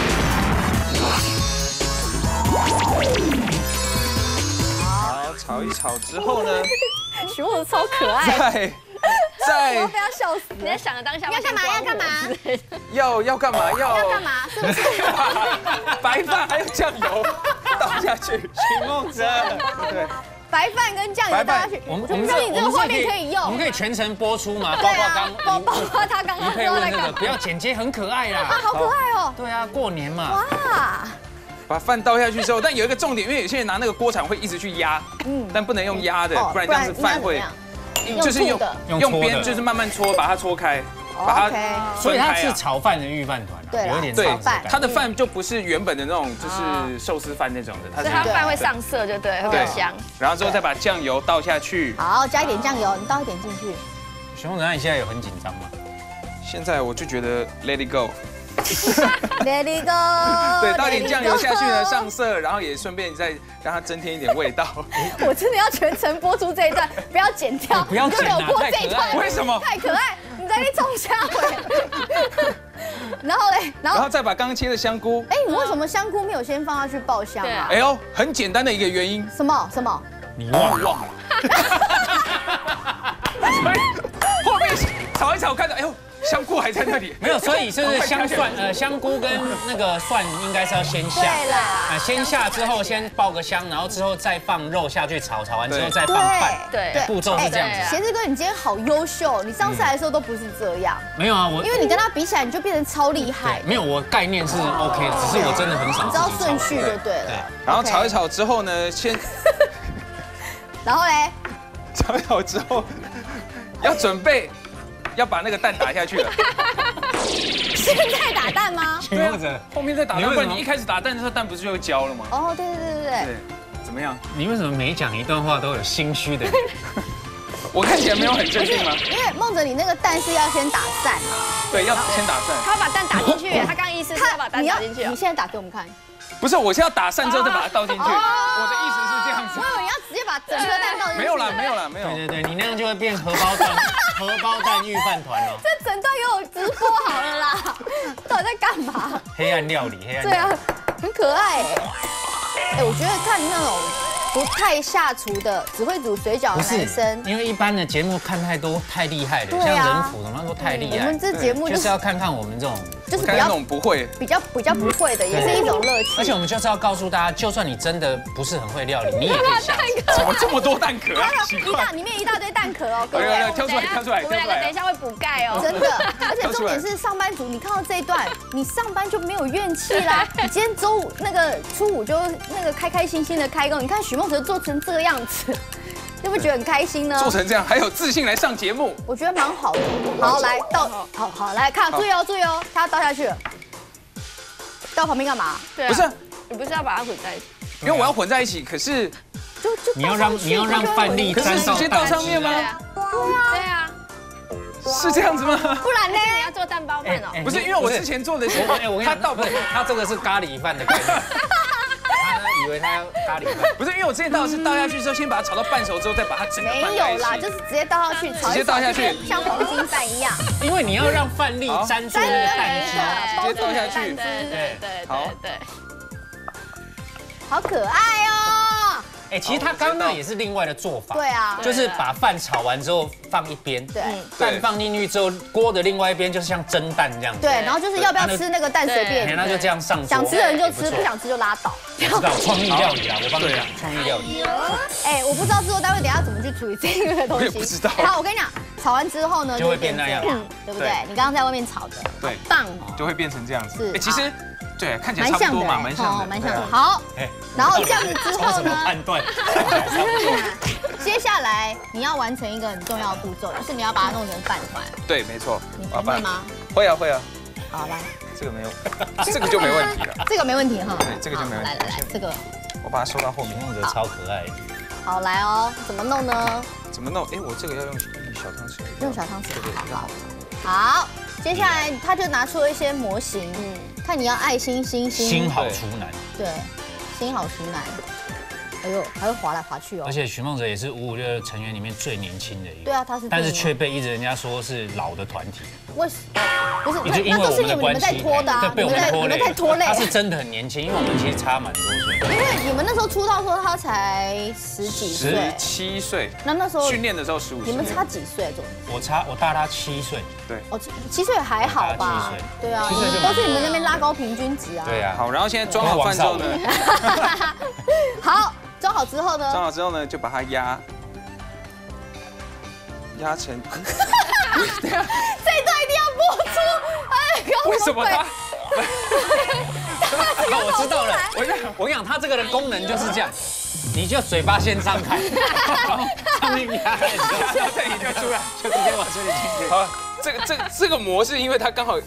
[SPEAKER 4] 好，炒一炒之后呢？
[SPEAKER 1] 许梦超可爱。
[SPEAKER 4] 再
[SPEAKER 1] 我不要笑死！
[SPEAKER 3] 你在想的当下
[SPEAKER 1] 要干嘛？要干嘛？
[SPEAKER 4] 要干嘛？
[SPEAKER 1] 要干嘛？是不是？
[SPEAKER 4] 白饭还有酱油倒下去，许梦哲。对。
[SPEAKER 1] 白饭跟酱油倒下去，我们这个画面可以用，
[SPEAKER 2] 我们可以全程播出嘛？
[SPEAKER 1] 包括他刚刚
[SPEAKER 2] 一配问那个，不要剪接，很可爱啦。
[SPEAKER 1] 好可爱哦。
[SPEAKER 2] 对啊，过年嘛。哇。
[SPEAKER 4] 把饭倒下去之后，但有一个重点，因为有些人拿那个锅铲会一直去压，但不能用压的，不然这样子饭会，就是用边就是慢慢搓，把它搓开。把它，
[SPEAKER 2] 所以它是炒饭的御饭团，
[SPEAKER 1] 对，
[SPEAKER 2] 有点炒饭。
[SPEAKER 4] 它的饭就不是原本的那种，就是寿司饭那种的，
[SPEAKER 3] 所以它饭会上色，就对，会比较香。
[SPEAKER 4] 然后之后再把酱油倒下去，
[SPEAKER 1] 好，加一点酱油，你倒一点进去。
[SPEAKER 2] 许梦哲，你现在有很紧张吗？
[SPEAKER 4] 现在我就觉得 let it
[SPEAKER 1] go。Let it go。
[SPEAKER 4] 对，倒一点酱油下去呢，上色，然后也顺便再让它增添一点味道。
[SPEAKER 1] 我真的要全程播出这一段，不要剪掉，
[SPEAKER 2] 不要剪啊！
[SPEAKER 1] 太可爱，
[SPEAKER 4] 为什么？
[SPEAKER 1] 太可爱。你在那冲下回，然后嘞，
[SPEAKER 4] 然后再把刚切的香菇。
[SPEAKER 1] 哎，你为什么香菇没有先放下去爆香啊？
[SPEAKER 4] 哎呦，很简单的一个原因。
[SPEAKER 1] 什么？
[SPEAKER 2] 你忘了。
[SPEAKER 4] 后面炒一炒，看到哎呦， 香菇还在那里。
[SPEAKER 2] 没有，所以就是香菇跟那个蒜应该是要先下。
[SPEAKER 1] 对啦。
[SPEAKER 2] 先下之后先爆个香，然后之后再放肉下去炒，炒完之后再放饭。
[SPEAKER 3] 对，
[SPEAKER 2] 步骤是这样子。
[SPEAKER 1] 鞋子哥，你今天好优秀，你上次来的时候都不是这样。
[SPEAKER 2] 没有啊，
[SPEAKER 1] 因为你跟他比起来，你就变成超厉害。
[SPEAKER 2] 没有，我概念是 OK， 只是我真的很少。
[SPEAKER 1] 你知道顺序就对了。
[SPEAKER 4] 然后炒一炒之后呢，先。
[SPEAKER 1] 然后嘞？
[SPEAKER 4] 炒一炒之后，要准备要把那个蛋打下去了。
[SPEAKER 1] 现在打蛋吗？
[SPEAKER 2] 对啊，
[SPEAKER 4] 后面再打蛋，不然你一开始打蛋的时候蛋不是就会焦了吗？
[SPEAKER 1] 哦，对。
[SPEAKER 4] 怎么样？
[SPEAKER 2] 你为什么每讲一段话都有心虚的？
[SPEAKER 4] 我看起来没有很正经吗？
[SPEAKER 1] 因为梦哲，你那个蛋是要先打散。
[SPEAKER 4] 对，要先打散。
[SPEAKER 3] 他把蛋打进去，他刚意思是要把蛋打进去。
[SPEAKER 1] 你现在打给我们看。
[SPEAKER 4] 不是，我先要打散之后再把它倒进去。我的意思是这样子。
[SPEAKER 1] 我以为你要直接把整颗蛋倒进去。
[SPEAKER 4] 没有啦。
[SPEAKER 2] 对，你那样就会变荷包蛋御饭团哦。
[SPEAKER 1] 这整段给我直播好了啦，到底在干嘛？
[SPEAKER 2] 黑暗料理。
[SPEAKER 1] 对啊，很可爱哎。我觉得看那种不太下厨的，只会煮水饺的男生，
[SPEAKER 2] 因为一般的节目看太多太厉害的，像人府什么都太厉害。
[SPEAKER 1] 我们这节目
[SPEAKER 2] 就是要看看我们这种，
[SPEAKER 1] 就是
[SPEAKER 4] 比较不会，
[SPEAKER 1] 比较不会的，也是一种乐趣。
[SPEAKER 2] 而且我们就是要告诉大家，就算你真的不是很会料理，你也可以下厨。
[SPEAKER 4] 怎么这么多蛋壳啊？
[SPEAKER 1] 里面一大堆蛋壳哦，各位。
[SPEAKER 4] 挑出来。
[SPEAKER 3] 我们两个等一下会补钙哦。
[SPEAKER 1] 真的，而且重点是上班族，你看到这一段，你上班就没有怨气啦。你今天周五那个初五就那个开开心心的开工，你看许梦哲做成这个样子，你会觉得很开心呢？
[SPEAKER 4] 做成这样还有自信来上节目，
[SPEAKER 1] 我觉得蛮好的。好，来倒，好来看，注意哦，他倒下去了，倒旁边干嘛？
[SPEAKER 3] 对，不是，你不是要把它混在一起？
[SPEAKER 4] 因为我要混在一起，可是
[SPEAKER 2] 你要让饭粒
[SPEAKER 4] 可是直接倒上面吗？
[SPEAKER 3] 对啊，
[SPEAKER 4] 是这样子吗？
[SPEAKER 1] 不然呢？
[SPEAKER 3] 你要做蛋包饭哦？
[SPEAKER 4] 不是，因为我之前做的是，
[SPEAKER 2] 我跟你讲，他这个是咖喱饭的概念。以为他要咖喱饭，
[SPEAKER 4] 不是，因为我之前倒的是倒下去之后，先把它炒到半熟之后，再把它整个拌在一起。
[SPEAKER 1] 没有啦，就是直接倒下去，
[SPEAKER 4] 直接倒下去，
[SPEAKER 1] 像黄金蛋一样。
[SPEAKER 2] 因为你要让饭粒沾住那个蛋汁，
[SPEAKER 4] 直接倒下去。
[SPEAKER 3] 对，好，
[SPEAKER 1] 好可爱哦。
[SPEAKER 2] 其实他刚刚也是另外的做法，
[SPEAKER 1] 对啊，
[SPEAKER 2] 就是把饭炒完之后放一边，
[SPEAKER 1] 对，
[SPEAKER 2] 蛋放进去之后，锅的另外一边就是像蒸蛋这样子，
[SPEAKER 1] 对，然后就是要不要吃那个蛋随便，
[SPEAKER 2] 那就这样上桌，
[SPEAKER 1] 想吃的人就吃，不想吃就拉倒。
[SPEAKER 2] 知道创意料理啦，我帮你讲创意料理。
[SPEAKER 1] 我不知道制作单位等下怎么去处理这个东西，
[SPEAKER 4] 我也不知道。
[SPEAKER 1] 好，我跟你讲，炒完之后呢，
[SPEAKER 2] 就会变那样，
[SPEAKER 1] 对不对？你刚刚在外面炒的，
[SPEAKER 4] 对，
[SPEAKER 1] 棒，
[SPEAKER 4] 就会变成这样子。
[SPEAKER 1] 是，
[SPEAKER 4] 其实。对，看起来差不多嘛，蛮像的，
[SPEAKER 1] 蛮像的。好，然后这样子之后呢？
[SPEAKER 2] 判断。
[SPEAKER 1] 接下来你要完成一个很重要的步骤，就是你要把它弄成饭团。
[SPEAKER 4] 对，没错。
[SPEAKER 1] 你会吗？
[SPEAKER 4] 会啊。
[SPEAKER 1] 好，来，
[SPEAKER 4] 这个没有，这个就没问题了。
[SPEAKER 1] 这个没问题哈。
[SPEAKER 4] 对，这个就没问题。
[SPEAKER 1] 来，这个
[SPEAKER 4] 我把它收到后面。
[SPEAKER 2] 梦哲超可爱。
[SPEAKER 1] 好，来哦，怎么弄呢？
[SPEAKER 4] 怎么弄？我这个要用小汤匙。
[SPEAKER 1] 用小汤匙，好。接下来他就拿出了一些模型，看你要爱心
[SPEAKER 2] 好出难，
[SPEAKER 1] 对，心好出难，哎呦，还会滑来滑去哦。
[SPEAKER 2] 而且许梦哲也是556成员里面最年轻的一个，
[SPEAKER 1] 对啊，他是，
[SPEAKER 2] 但是却被一直人家说是老的团体。
[SPEAKER 1] 为什么？不是，
[SPEAKER 2] 因为我们的关系，
[SPEAKER 1] 对，
[SPEAKER 2] 被我们拖累，
[SPEAKER 1] 太拖累。
[SPEAKER 2] 他是真的很年轻，因为我们其实差蛮多岁。
[SPEAKER 1] 因为你们那时候出道的时候，他才10几岁
[SPEAKER 4] ，17岁。
[SPEAKER 1] 那时候
[SPEAKER 4] 训练的时候15岁。
[SPEAKER 1] 你们差几岁？
[SPEAKER 2] 我大他7岁。
[SPEAKER 4] 对。
[SPEAKER 1] 7岁还好吧？对啊，都是你们那边拉高平均值啊。
[SPEAKER 2] 对啊。
[SPEAKER 4] 好，然后现在装好饭之后呢？
[SPEAKER 1] 好，装好之后呢？
[SPEAKER 4] 装好之后呢，就把它压成。
[SPEAKER 1] 这段一定要播出！
[SPEAKER 2] 为什么他？我知道了，我跟你讲，他这个的功能就是这样，你就嘴巴先张开，然后上面压，这里就出来，就直接往这里进去。
[SPEAKER 4] 好，这个模式，因为它刚好。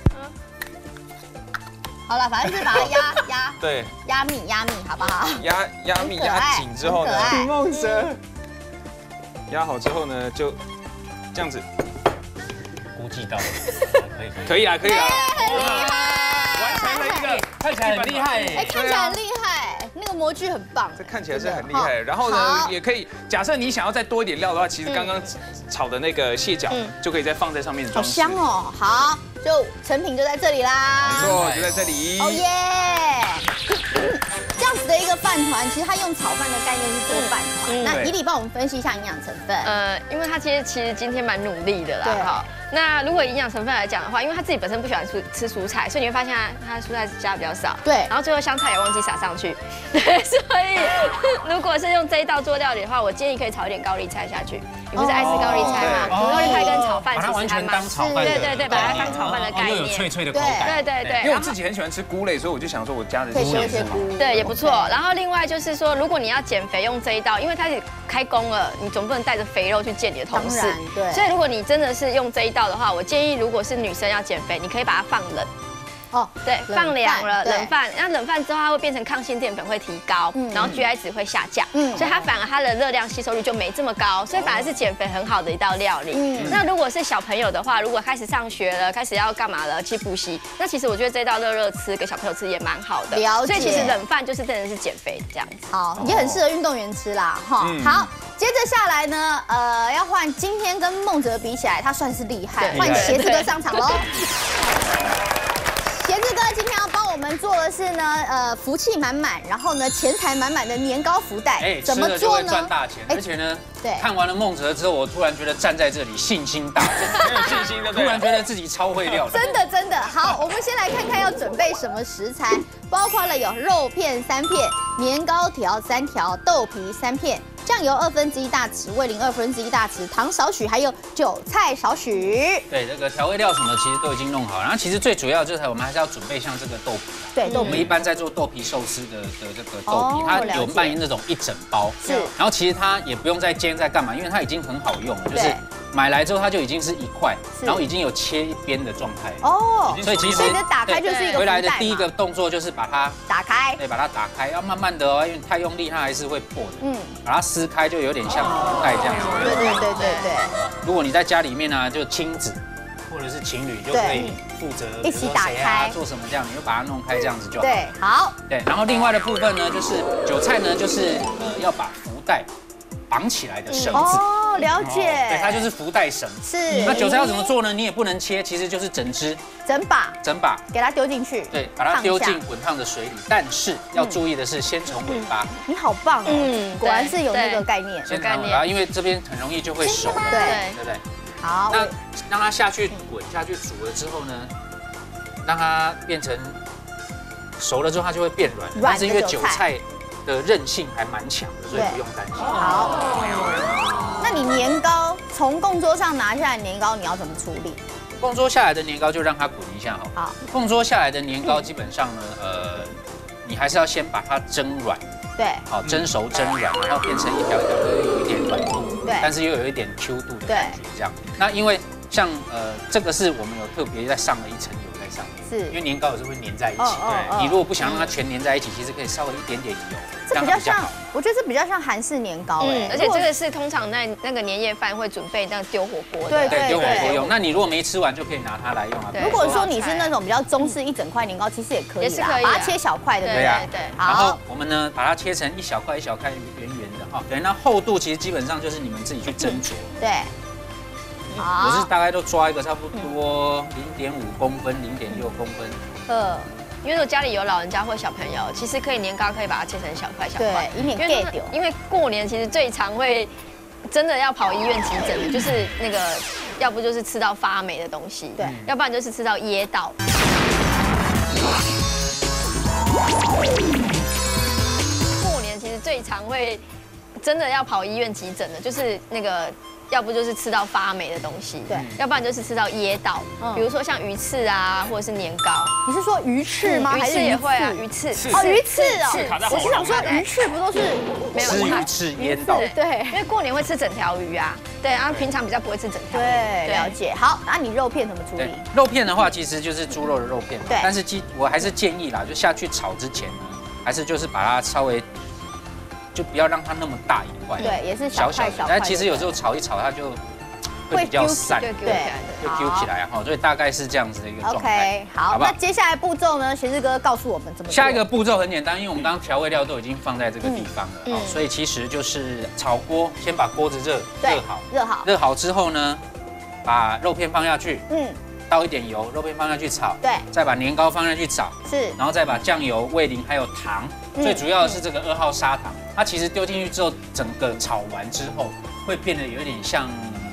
[SPEAKER 1] 好了，反正是把它压，
[SPEAKER 4] 对，
[SPEAKER 1] 压密，好不好？
[SPEAKER 4] 压密压紧之后呢，梦哲压好之后呢，就这样子。
[SPEAKER 2] 估计到了，
[SPEAKER 4] 可以啊，
[SPEAKER 1] 很厉害，
[SPEAKER 4] 完成了一个，
[SPEAKER 2] 看起来很厉害，
[SPEAKER 1] 看起来很厉害，那个模具很棒，
[SPEAKER 4] 这看起来是很厉害。然后呢，也可以，假设你想要再多一点料的话，其实刚刚炒的那个蟹脚就可以再放在上面装饰。
[SPEAKER 1] 好香哦，好，就成品就在这里啦，
[SPEAKER 4] 没错，就在这里。
[SPEAKER 1] 哦耶！这样子的一个饭团，其实它用炒饭的概念是做饭团。那以礼帮我们分析一下营养成分。
[SPEAKER 3] 因为他其实今天蛮努力的啦，哈。 那如果营养成分来讲的话，因为他自己本身不喜欢吃蔬菜，所以你会发现他蔬菜加比较少。
[SPEAKER 1] 对，
[SPEAKER 3] 然后最后香菜也忘记撒上去。对，所以如果是用这一道做料理的话，我建议可以炒一点高丽菜下去。你不是爱吃高丽菜吗？高丽菜跟炒饭其实还蛮对，把它当炒饭的概念，
[SPEAKER 2] 又有脆脆的口感。
[SPEAKER 3] 对。
[SPEAKER 4] 因为我自己很喜欢吃菇类，所以我就想说我加的是
[SPEAKER 1] 一些菇，
[SPEAKER 3] 对，也不错。然后另外就是说，如果你要减肥用这一道，因为它是开工了，你总不能带着肥肉去见你的同事。
[SPEAKER 1] 对。
[SPEAKER 3] 所以如果你真的是用这一道的话，我建议如果是女生要减肥，你可以把它放冷。哦，对，放凉了冷饭，那冷饭之后它会变成抗性淀粉会提高，然后 GI 值会下降，所以它反而它的热量吸收率就没这么高，所以反而是减肥很好的一道料理。那如果是小朋友的话，如果开始上学了，开始要干嘛了，去补习，那其实我觉得这道热吃给小朋友吃也蛮好的。了解。所以其实冷饭就是真的是减肥这样子。
[SPEAKER 1] 好，也很适合运动员吃啦，哈。好，接着下来呢，要换今天跟孟哲比起来，他算是厉害，换鞋子哥上场喽。鞋子哥今天要帮我们做的是呢，福气满满，然后呢钱财满满的年糕福袋，怎么做呢？
[SPEAKER 2] 赚大钱，而且呢，对，看完了孟哲之后，我突然觉得站在这里信心大增，很有信心的，突然觉得自己超会料理。
[SPEAKER 1] 真的，好，我们先来看看要准备什么食材，包括了有肉片3片、年糕条3条、豆皮3片。酱油1/2大匙，味淋1/2大匙，糖少许，还有韭菜少许。
[SPEAKER 2] 对，这个调味料什么其实都已经弄好了。然后其实最主要就是我们还是要准备像这个豆皮。
[SPEAKER 1] 对，豆皮。
[SPEAKER 2] 我们一般在做豆皮寿司的这个豆皮，它有卖那种一整包。
[SPEAKER 1] 是。
[SPEAKER 2] 然后其实它也不用再煎再干嘛，因为它已经很好用了，就是买来之后它就已经是一块，然后已经有切一边的状态。哦。所以其实
[SPEAKER 1] 打开就是一个。
[SPEAKER 2] 回来的第一个动作就是把它
[SPEAKER 1] 打开。
[SPEAKER 2] 对，把它打开，要慢慢的哦，因为太用力它还是会破的。把它撕开就有点像福袋这样子。
[SPEAKER 1] 对。
[SPEAKER 2] 如果你在家里面呢，就亲子或者是情侣就可以负责
[SPEAKER 1] 一起打开
[SPEAKER 2] 做什么这样，你就把它弄开这样子就好。
[SPEAKER 1] 对，好。
[SPEAKER 2] 对，然后另外的部分呢，就是韭菜呢，就是要把福袋绑起来的绳子。
[SPEAKER 1] 哦，了解。
[SPEAKER 2] 对，它就是福袋绳。
[SPEAKER 1] 是。
[SPEAKER 2] 那韭菜要怎么做呢？你也不能切，其实就是整只。
[SPEAKER 1] 整把，给它丢进去。
[SPEAKER 2] 对，把它丢进滚烫的水里。但是要注意的是，先从尾巴。
[SPEAKER 1] 你好棒哦！果然是有那个概念。
[SPEAKER 2] 先从尾巴，因为这边很容易就会熟。对不对？好。那让它下去滚下去煮了之后呢，让它变成熟了之后，它就会变软。但是因为韭菜的韧性还蛮强的，所以不用担心。
[SPEAKER 1] 好。那你年糕从供桌上拿下来年糕，你要怎么处理？
[SPEAKER 2] 供桌下来的年糕就让它滚一下好。好。供桌下来的年糕基本上呢，你还是要先把它蒸软。
[SPEAKER 1] 对。
[SPEAKER 2] 好，蒸熟蒸软，然后变成一条一条的，有一点软度。对。但是又有一点 Q 度的感觉，这样。那因为像这个是我们有特别在上了一层油在上面。是。因为年糕有时候会粘在一起。对。你如果不想让它全粘在一起，其实可以稍微一点点油。
[SPEAKER 1] 这比较像，我觉得这比较像韩式年糕哎，
[SPEAKER 3] 而且这个是通常那个年夜饭会准备那个丢火锅
[SPEAKER 1] 的，
[SPEAKER 2] 对，丢火锅用。那你如果没吃完，就可以拿它来用啊。
[SPEAKER 1] 如果说你是那种比较中式一整块年糕，其实也可以啦，把它切小块的，
[SPEAKER 2] 对呀，对。然后我们呢，把它切成一小块一小块圆圆的哈。对，那厚度其实基本上就是你们自己去斟酌。
[SPEAKER 1] 对。
[SPEAKER 2] 我是大概都抓一个差不多0.5公分、0.6公分。
[SPEAKER 3] 因为如果家里有老人家或小朋友，其实可以年糕可以把它切成小块小块，
[SPEAKER 1] 以免盖掉。
[SPEAKER 3] 因为过年其实最常会真的要跑医院急诊的，就是那个要不就是吃到发霉的东西，对，要不然就是吃到噎到。过年其实最常会真的要跑医院急诊的，就是那个。要不就是吃到发霉的东西，对，要不然就是吃到噎到，比如说像鱼翅啊，或者是年糕。
[SPEAKER 1] 你是说鱼翅吗？
[SPEAKER 3] 鱼翅也会啊，鱼翅。
[SPEAKER 1] 哦，鱼翅哦，我是想说鱼翅不都是
[SPEAKER 2] 没有鱼翅噎到？
[SPEAKER 3] 对，因为过年会吃整条鱼啊，对，然后平常比较不会吃整条。
[SPEAKER 1] 对，了解。好，那你肉片怎么处理？
[SPEAKER 2] 肉片的话，其实就是猪肉的肉片，对。但是我还是建议啦，就下去炒之前呢，还是就是把它稍微。就不要让它那么大一块，
[SPEAKER 1] 对，也是小块。
[SPEAKER 2] 但其实有时候炒一炒，它就会比较散，
[SPEAKER 3] 对，
[SPEAKER 2] 会 Q 起来哈。所以大概是这样子的一个状态。
[SPEAKER 1] OK， 好，那接下来步骤呢？鞋子哥告诉我们怎么做。
[SPEAKER 2] 下一个步骤很简单，因为我们刚刚调味料都已经放在这个地方了，所以其实就是炒锅，先把锅子热好之后呢，把肉片放下去，倒一点油，肉片放下去炒，对，再把年糕放下去炒，是，然后再把酱油、味淋还有糖，最主要的是这个2号砂糖，它其实丢进去之后，整个炒完之后会变得有点像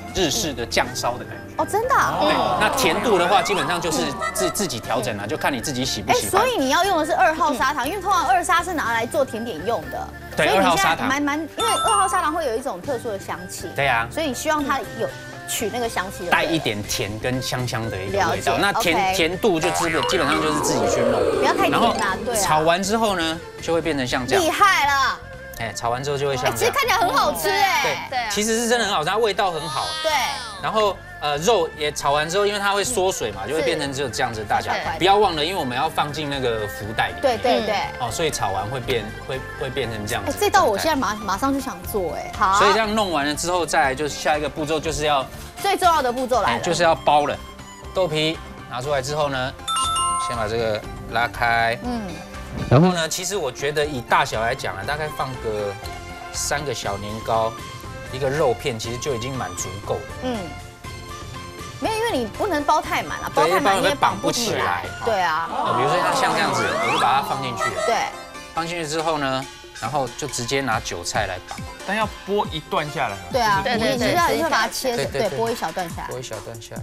[SPEAKER 2] 日式的酱烧的感觉。
[SPEAKER 1] 哦，真的？
[SPEAKER 2] 对，那甜度的话，基本上就是自己调整了，就看你自己喜不喜欢。
[SPEAKER 1] 所以你要用的是2号砂糖，因为通常2砂是拿来做甜点用的。
[SPEAKER 2] 对，2号砂糖
[SPEAKER 1] 因为2号砂糖会有一种特殊的香气。
[SPEAKER 2] 对呀。
[SPEAKER 1] 所以你希望它有取那个香气，
[SPEAKER 2] 带一点甜跟香香的一个味道。那甜度就基本上就是自己去弄，
[SPEAKER 1] 不要太甜啦。对。
[SPEAKER 2] 炒完之后呢，就会变成像这样。
[SPEAKER 1] 厉害了。
[SPEAKER 2] 炒完之后就会像这样。
[SPEAKER 1] 其实看起来很好吃哎。
[SPEAKER 2] 对，其实是真的很好吃，它味道很好。
[SPEAKER 1] 对。
[SPEAKER 2] 然后肉也炒完之后，因为它会缩水嘛，就会变成只有这样子的大小。不要忘了，因为我们要放进那个福袋里。
[SPEAKER 1] 对对对。
[SPEAKER 2] 哦，所以炒完会变成这样子。
[SPEAKER 1] 这道我现在马上就想做哎。好。
[SPEAKER 2] 所以这样弄完了之后，再来就下一个步骤就是要
[SPEAKER 1] 最重要的步骤来了，
[SPEAKER 2] 就是要包了。豆皮拿出来之后呢，先把这个拉开。然后呢，其实我觉得以大小来讲呢，大概放个3个小年糕，一个肉片，其实就已经蛮足够的。
[SPEAKER 1] 没有，因为你不能包太满了，包太满你也绑不起来。对啊。
[SPEAKER 2] 比如说像这样子，我就把它放进去了。
[SPEAKER 1] 对。
[SPEAKER 2] 放进去之后呢，然后就直接拿韭菜来绑。
[SPEAKER 4] 但要剥一段下来。
[SPEAKER 1] 对啊，你会把它切，对，剥一小段下来。
[SPEAKER 2] 剥一小段下来。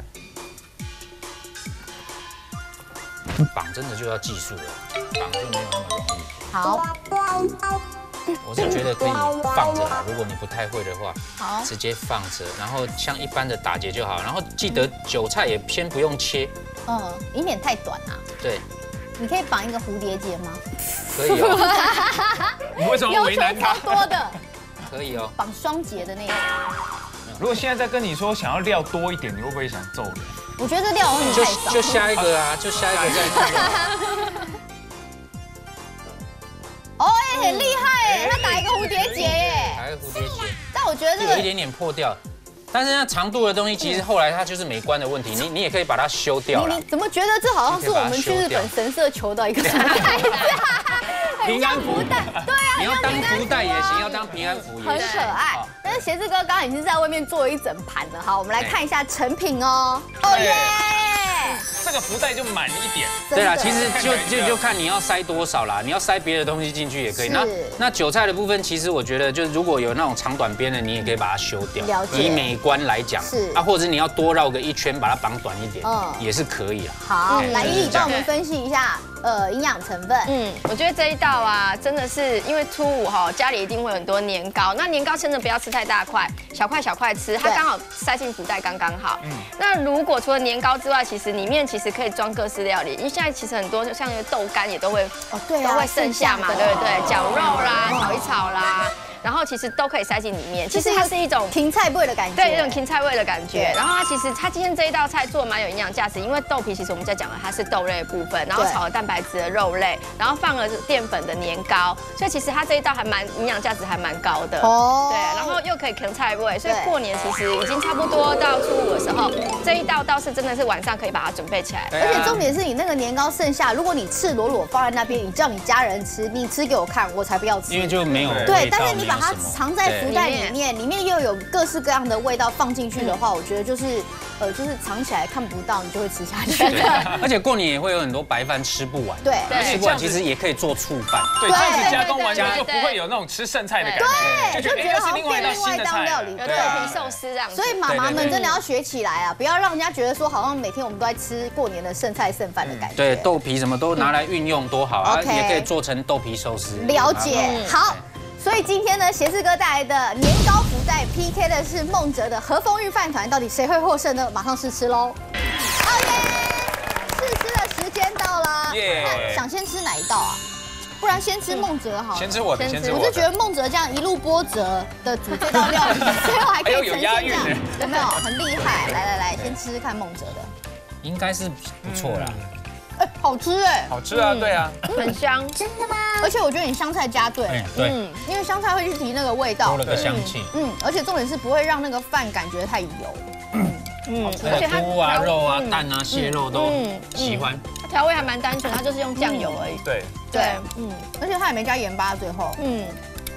[SPEAKER 2] 绑真的就要技术了，绑就没有那么容易。
[SPEAKER 1] 好，
[SPEAKER 2] 我是觉得可以放着啦，如果你不太会的话，
[SPEAKER 1] 好，
[SPEAKER 2] 直接放着，然后像一般的打结就好。然后记得韭菜也先不用切，
[SPEAKER 1] 以免太短啊。
[SPEAKER 2] 对，
[SPEAKER 1] 你可以绑一个蝴蝶结吗？
[SPEAKER 2] 可以哦。
[SPEAKER 4] 你为什么为难他？
[SPEAKER 1] 要求超多的。
[SPEAKER 2] 可以哦，
[SPEAKER 1] 绑双节的那种。
[SPEAKER 4] 如果现在再跟你说想要料多一点，你会不会想揍人？
[SPEAKER 1] 我觉得这料很太少。
[SPEAKER 2] 就下一个啊，就下一个再弄。
[SPEAKER 1] 哦，很厉害哎，他打一个蝴蝶结耶。
[SPEAKER 2] 打一个蝴蝶结。
[SPEAKER 1] 但我觉得这个
[SPEAKER 2] 有一点点破掉。但是那长度的东西，其实后来它就是美观的问题，你也可以把它修掉了。
[SPEAKER 1] 你怎么觉得这好像是我们去日本神社求到一个什么牌子？
[SPEAKER 2] 平安符
[SPEAKER 1] 袋，对啊，
[SPEAKER 2] 你要当福袋也行，要当平安符也行，
[SPEAKER 1] 很可爱。但是鞋子哥刚刚已经在外面做了一整盘了，好，我们来看一下成品哦。哦耶！
[SPEAKER 4] 这个福袋就满一点。
[SPEAKER 2] 对啦，其实就看你要塞多少啦，你要塞别的东西进去也可以。那韭菜的部分，其实我觉得就是如果有那种长短边的，你也可以把它修掉。以美观来讲，
[SPEAKER 1] 是
[SPEAKER 2] 啊，或者你要多绕个一圈，把它绑短一点，也是可以啊。
[SPEAKER 1] 好，来依依帮我们分析一下。营养成分，
[SPEAKER 3] 我觉得这一道啊，真的是因为初五哈，家里一定会有很多年糕，那年糕真的不要吃太大块，小块吃，它刚好塞进福袋刚刚好。那如果除了年糕之外，其实里面其实可以装各式料理，因为现在其实很多像豆干也都会都会剩下嘛，对不对？绞肉啦，炒一炒啦。然后其实都可以塞进里面，其实它是一种
[SPEAKER 1] 芹菜味的感觉，
[SPEAKER 3] 对，一种芹菜味的感觉。然后它今天这一道菜做蛮有营养价值，因为豆皮其实我们在讲的它是豆类的部分，然后炒了蛋白质的肉类，然后放了淀粉的年糕，所以其实它这一道还蛮营养价值还蛮高的哦。对，然后又可以芹菜味，所以过年其实已经差不多到初五的时候，这一道倒是真的是晚上可以把它准备起来。
[SPEAKER 1] 而且重点是你那个年糕剩下，如果你赤裸裸放在那边，你叫你家人吃，你吃给我看，我才不要吃，
[SPEAKER 2] 因为就没有
[SPEAKER 1] 对，但是你把它藏在福袋里面又有各式各样的味道放进去的话，我觉得就是藏起来看不到，你就会吃下去。
[SPEAKER 2] 而且过年也会有很多白饭吃不完，
[SPEAKER 1] 对，
[SPEAKER 2] 吃不完其实也可以做醋饭，
[SPEAKER 4] 对，这样子加工完之后就不会有那种吃剩菜的感觉，
[SPEAKER 1] 就觉得好像变另外一道料理，
[SPEAKER 3] 对，豆皮寿司这样。
[SPEAKER 1] 所以妈妈们真的要学起来啊，不要让人家觉得说好像每天我们都在吃过年的剩菜剩饭的感觉。
[SPEAKER 2] 对，豆皮什么都拿来运用多好啊，也可以做成豆皮寿司。
[SPEAKER 1] 了解，好。所以今天呢，鞋子哥带来的年糕福袋 PK 的是梦哲的和风玉饭团，到底谁会获胜呢？马上试吃喽！好耶！试吃的时间到了，想先吃哪一道啊？不然先吃梦哲好了。
[SPEAKER 4] 先吃我的，
[SPEAKER 1] 我就觉得梦哲这样一路波折的煮这道料理，最后还可以呈现这样，有没有很厉害？来，先吃吃看梦哲的，
[SPEAKER 2] 应该是不错啦。
[SPEAKER 1] 好吃哎，
[SPEAKER 4] 好吃啊，对啊，
[SPEAKER 3] 很香，
[SPEAKER 1] 真的吗？而且我觉得你香菜加对了，
[SPEAKER 2] 对，
[SPEAKER 1] 因为香菜会去提那个味道，
[SPEAKER 2] 多了个香气，
[SPEAKER 1] 而且重点是不会让那个饭感觉太油，
[SPEAKER 2] 而且菇啊、肉啊、蛋啊、蟹肉都喜欢。
[SPEAKER 3] 它调味还蛮单纯，它就是用酱油而已。
[SPEAKER 4] 对，
[SPEAKER 1] 而且它也没加盐巴，最后，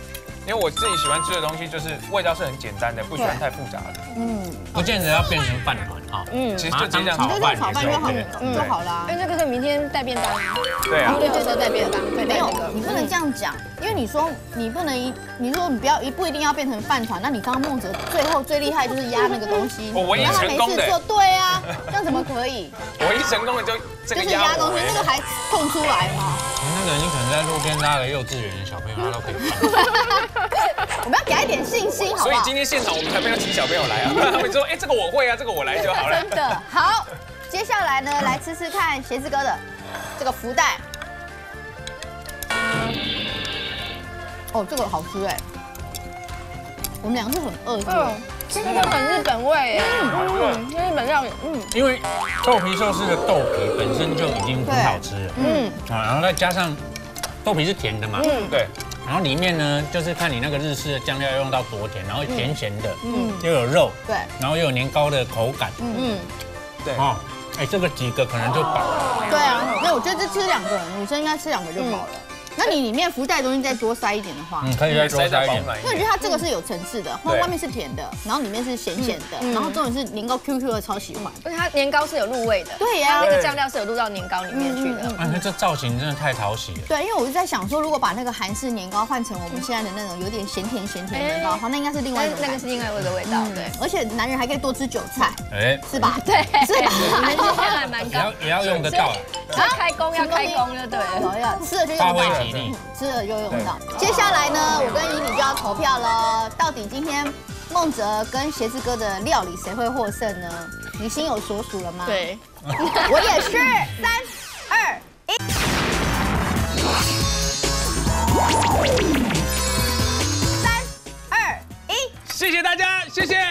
[SPEAKER 4] 因为我自己喜欢吃的东西就是味道是很简单的，不喜欢太复杂的。
[SPEAKER 2] 不见得要变成饭团啊。
[SPEAKER 4] 其实就这样
[SPEAKER 1] 炒饭就好啦。
[SPEAKER 3] 因为这个是明天带便当。
[SPEAKER 4] 对啊。
[SPEAKER 3] 这时候带便当，
[SPEAKER 1] 没有，你不能这样讲，因为你说你不能你说你不一定要变成饭团，那你刚刚孟哲最后最厉害就是压那个东西，
[SPEAKER 4] 我唯一成功的。
[SPEAKER 1] 对啊，这样怎么可以？
[SPEAKER 4] 唯一成功的就是
[SPEAKER 1] 压东西，那个还碰出来嘛。
[SPEAKER 2] 那个你可能在路边拉个幼稚园的小朋友，他都可以办。
[SPEAKER 1] 我们要给他一点信心，好不好？
[SPEAKER 4] 所以今天现场我们才不要请小朋友来啊，不然他们说，这个我会啊，这个我来就好了。
[SPEAKER 1] 真的好，接下来呢，来吃吃看鞋子哥的这个福袋。哦，这个好吃哎！我们两个是很饿，是吗？
[SPEAKER 3] 这个很日本味耶，日本料理，
[SPEAKER 2] 因为豆皮寿司的豆皮本身就已经很好吃了，然后再加上豆皮是甜的嘛，对，然后里面呢就是看你那个日式的酱料用到多甜，然后甜咸的，又有肉，对，然后又有年糕的口感，对，哦，这个几个可能就饱了，
[SPEAKER 1] 对啊，没有，我觉得这吃2个，女生应该吃2个就饱了。那你里面福袋东西再多塞一点的话，
[SPEAKER 2] 可以再多塞一点。
[SPEAKER 1] 因为我觉得它这个是有层次的，外面是甜的，然后里面是咸咸的，然后重点是年糕 QQ 的，超喜欢。
[SPEAKER 3] 而且它年糕是有入味的，
[SPEAKER 1] 对呀，
[SPEAKER 3] 那个酱料是有入到年糕里面去的。
[SPEAKER 2] 那这造型真的太讨喜了。
[SPEAKER 1] 对，因为我就在想说，如果把那个韩式年糕换成我们现在的那种有点咸甜年糕的话，那应该是另外一种，
[SPEAKER 3] 那个是另外一个味道，对。
[SPEAKER 1] 而且男人还可以多吃韭菜，是吧？
[SPEAKER 3] 对，
[SPEAKER 1] 是吧？
[SPEAKER 3] 能见度还蛮高，
[SPEAKER 2] 也要用得到。
[SPEAKER 3] 要开工就对了，
[SPEAKER 1] 要吃了就用到，
[SPEAKER 2] 发挥体力，
[SPEAKER 1] 吃了就用到。接下来呢，我跟怡里就要投票了，到底今天孟哲跟鞋子哥的料理谁会获胜呢？你心有所属了吗？
[SPEAKER 3] 对，
[SPEAKER 1] 我也是。3、2、1。3、2、1。
[SPEAKER 4] 谢谢大家，谢谢。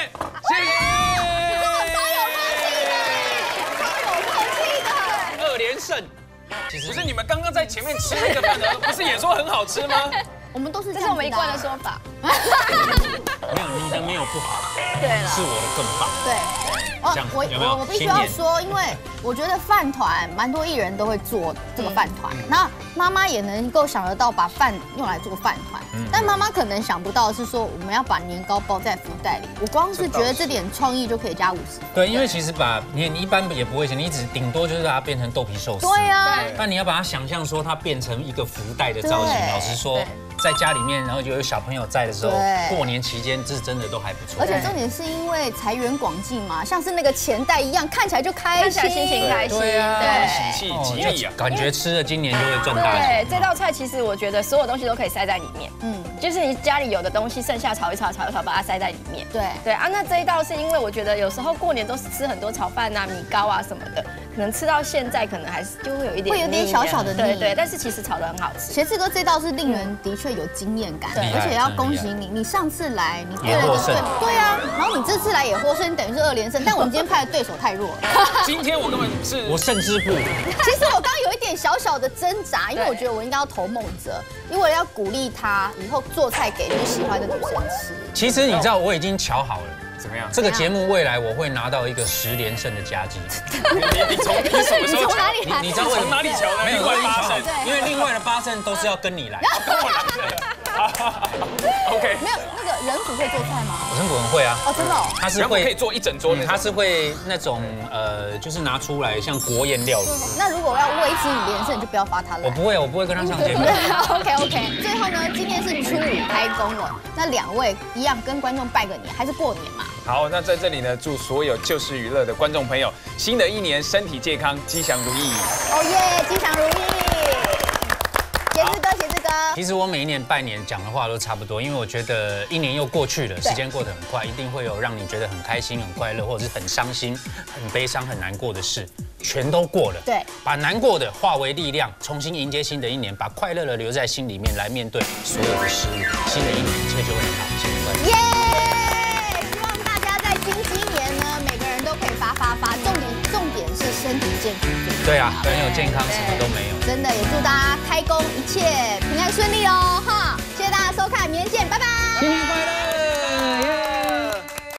[SPEAKER 4] 胜，不是你们刚刚在前面吃那个饭团，不是也说很好吃吗？
[SPEAKER 1] 我们都是，
[SPEAKER 3] 这是我们一贯的说法。
[SPEAKER 2] 没有，你的没有不好，
[SPEAKER 3] 对了，
[SPEAKER 2] 是我的更棒。
[SPEAKER 1] 对，我必须要说，因为我觉得饭团蛮多艺人都会做这个饭团，那妈妈也能够想得到把饭用来做饭团，但妈妈可能想不到是说我们要把年糕包在福袋里。我光是觉得这点创意就可以加50分。
[SPEAKER 2] 对，因为其实你一般也不会想，你顶多就是把它变成豆皮寿司。
[SPEAKER 1] 对啊，
[SPEAKER 2] 但你要把它想象说它变成一个福袋的造型，老实说。在家里面，然后就有小朋友在的时候，过年期间这真的都还不错。
[SPEAKER 1] 而且重点是因为财源广进嘛，像是那个钱袋一样，看起来就开心，
[SPEAKER 3] 心情开心，
[SPEAKER 4] 对，喜气吉利啊，
[SPEAKER 2] 感觉吃了今年就会赚大
[SPEAKER 3] 对，
[SPEAKER 2] 钱。
[SPEAKER 3] 这道菜其实我觉得所有东西都可以塞在里面，就是你家里有的东西，剩下炒一炒，把它塞在里面。对啊，那这一道是因为我觉得有时候过年都是吃很多炒饭啊、米糕啊什么的，可能吃到现在可能还是就会有一点
[SPEAKER 1] 小小的腻。
[SPEAKER 3] 对，但是其实炒得很好吃。
[SPEAKER 1] 鞋子哥这道是令人的确有经验感。而且要恭喜你，你上次来你对了个对啊，然后你这次来也获胜，等于是2连胜。但我们今天派的对手太弱了。
[SPEAKER 4] 今天我根本是
[SPEAKER 2] 我胜之不武。
[SPEAKER 1] 其实我刚刚有一点小小的挣扎，因为我觉得我应该要投孟哲，因为要鼓励他以后做菜给你喜欢的女生吃。
[SPEAKER 2] 其实你知道我已经瞧好了。
[SPEAKER 4] 怎么样？
[SPEAKER 2] 这个节目未来我会拿到一个10连胜的佳绩。
[SPEAKER 4] 你什么时候
[SPEAKER 1] 哪里来？
[SPEAKER 2] 你知道我
[SPEAKER 4] 从哪里瞧的？
[SPEAKER 2] 没有8胜，因为另外的8胜都是要跟你来。
[SPEAKER 4] 跟我来。OK。
[SPEAKER 1] 没有那个人祖会做菜吗？
[SPEAKER 2] 我人祖很会啊。
[SPEAKER 1] 哦，真的。
[SPEAKER 2] 他是会
[SPEAKER 4] 可以做一整桌的。
[SPEAKER 2] 他是会那种就是拿出来像国宴料理。
[SPEAKER 1] 那如果要维持你连胜，你就不要发他来。
[SPEAKER 2] 我不会跟他上节目。
[SPEAKER 1] OK。最后呢，今天是初5开工了，那2位一样跟观众拜个年，还是过年嘛。
[SPEAKER 4] 好，那在这里呢，祝所有就是娱乐的观众朋友，新的一年身体健康，吉祥如意。
[SPEAKER 1] 哦耶，吉祥如意！鞋子哥。
[SPEAKER 2] 其实我每一年拜年讲的话都差不多，因为我觉得一年又过去了，时间过得很快，一定会有让你觉得很开心、很快乐，或者是很伤心、很悲伤、很难过的事，全都过了。
[SPEAKER 1] 对，
[SPEAKER 2] 把难过的化为力量，重新迎接新的一年，把快乐的留在心里面，来面对所有的事物。新的一年一切就会很好，新年快乐！
[SPEAKER 1] 耶！今年呢，每个人都可以发，重点是身体健康。
[SPEAKER 2] 对啊，没有健康什么都没有。
[SPEAKER 1] 真的，也祝大家开工一切平安顺利哦，哈！谢谢大家收看。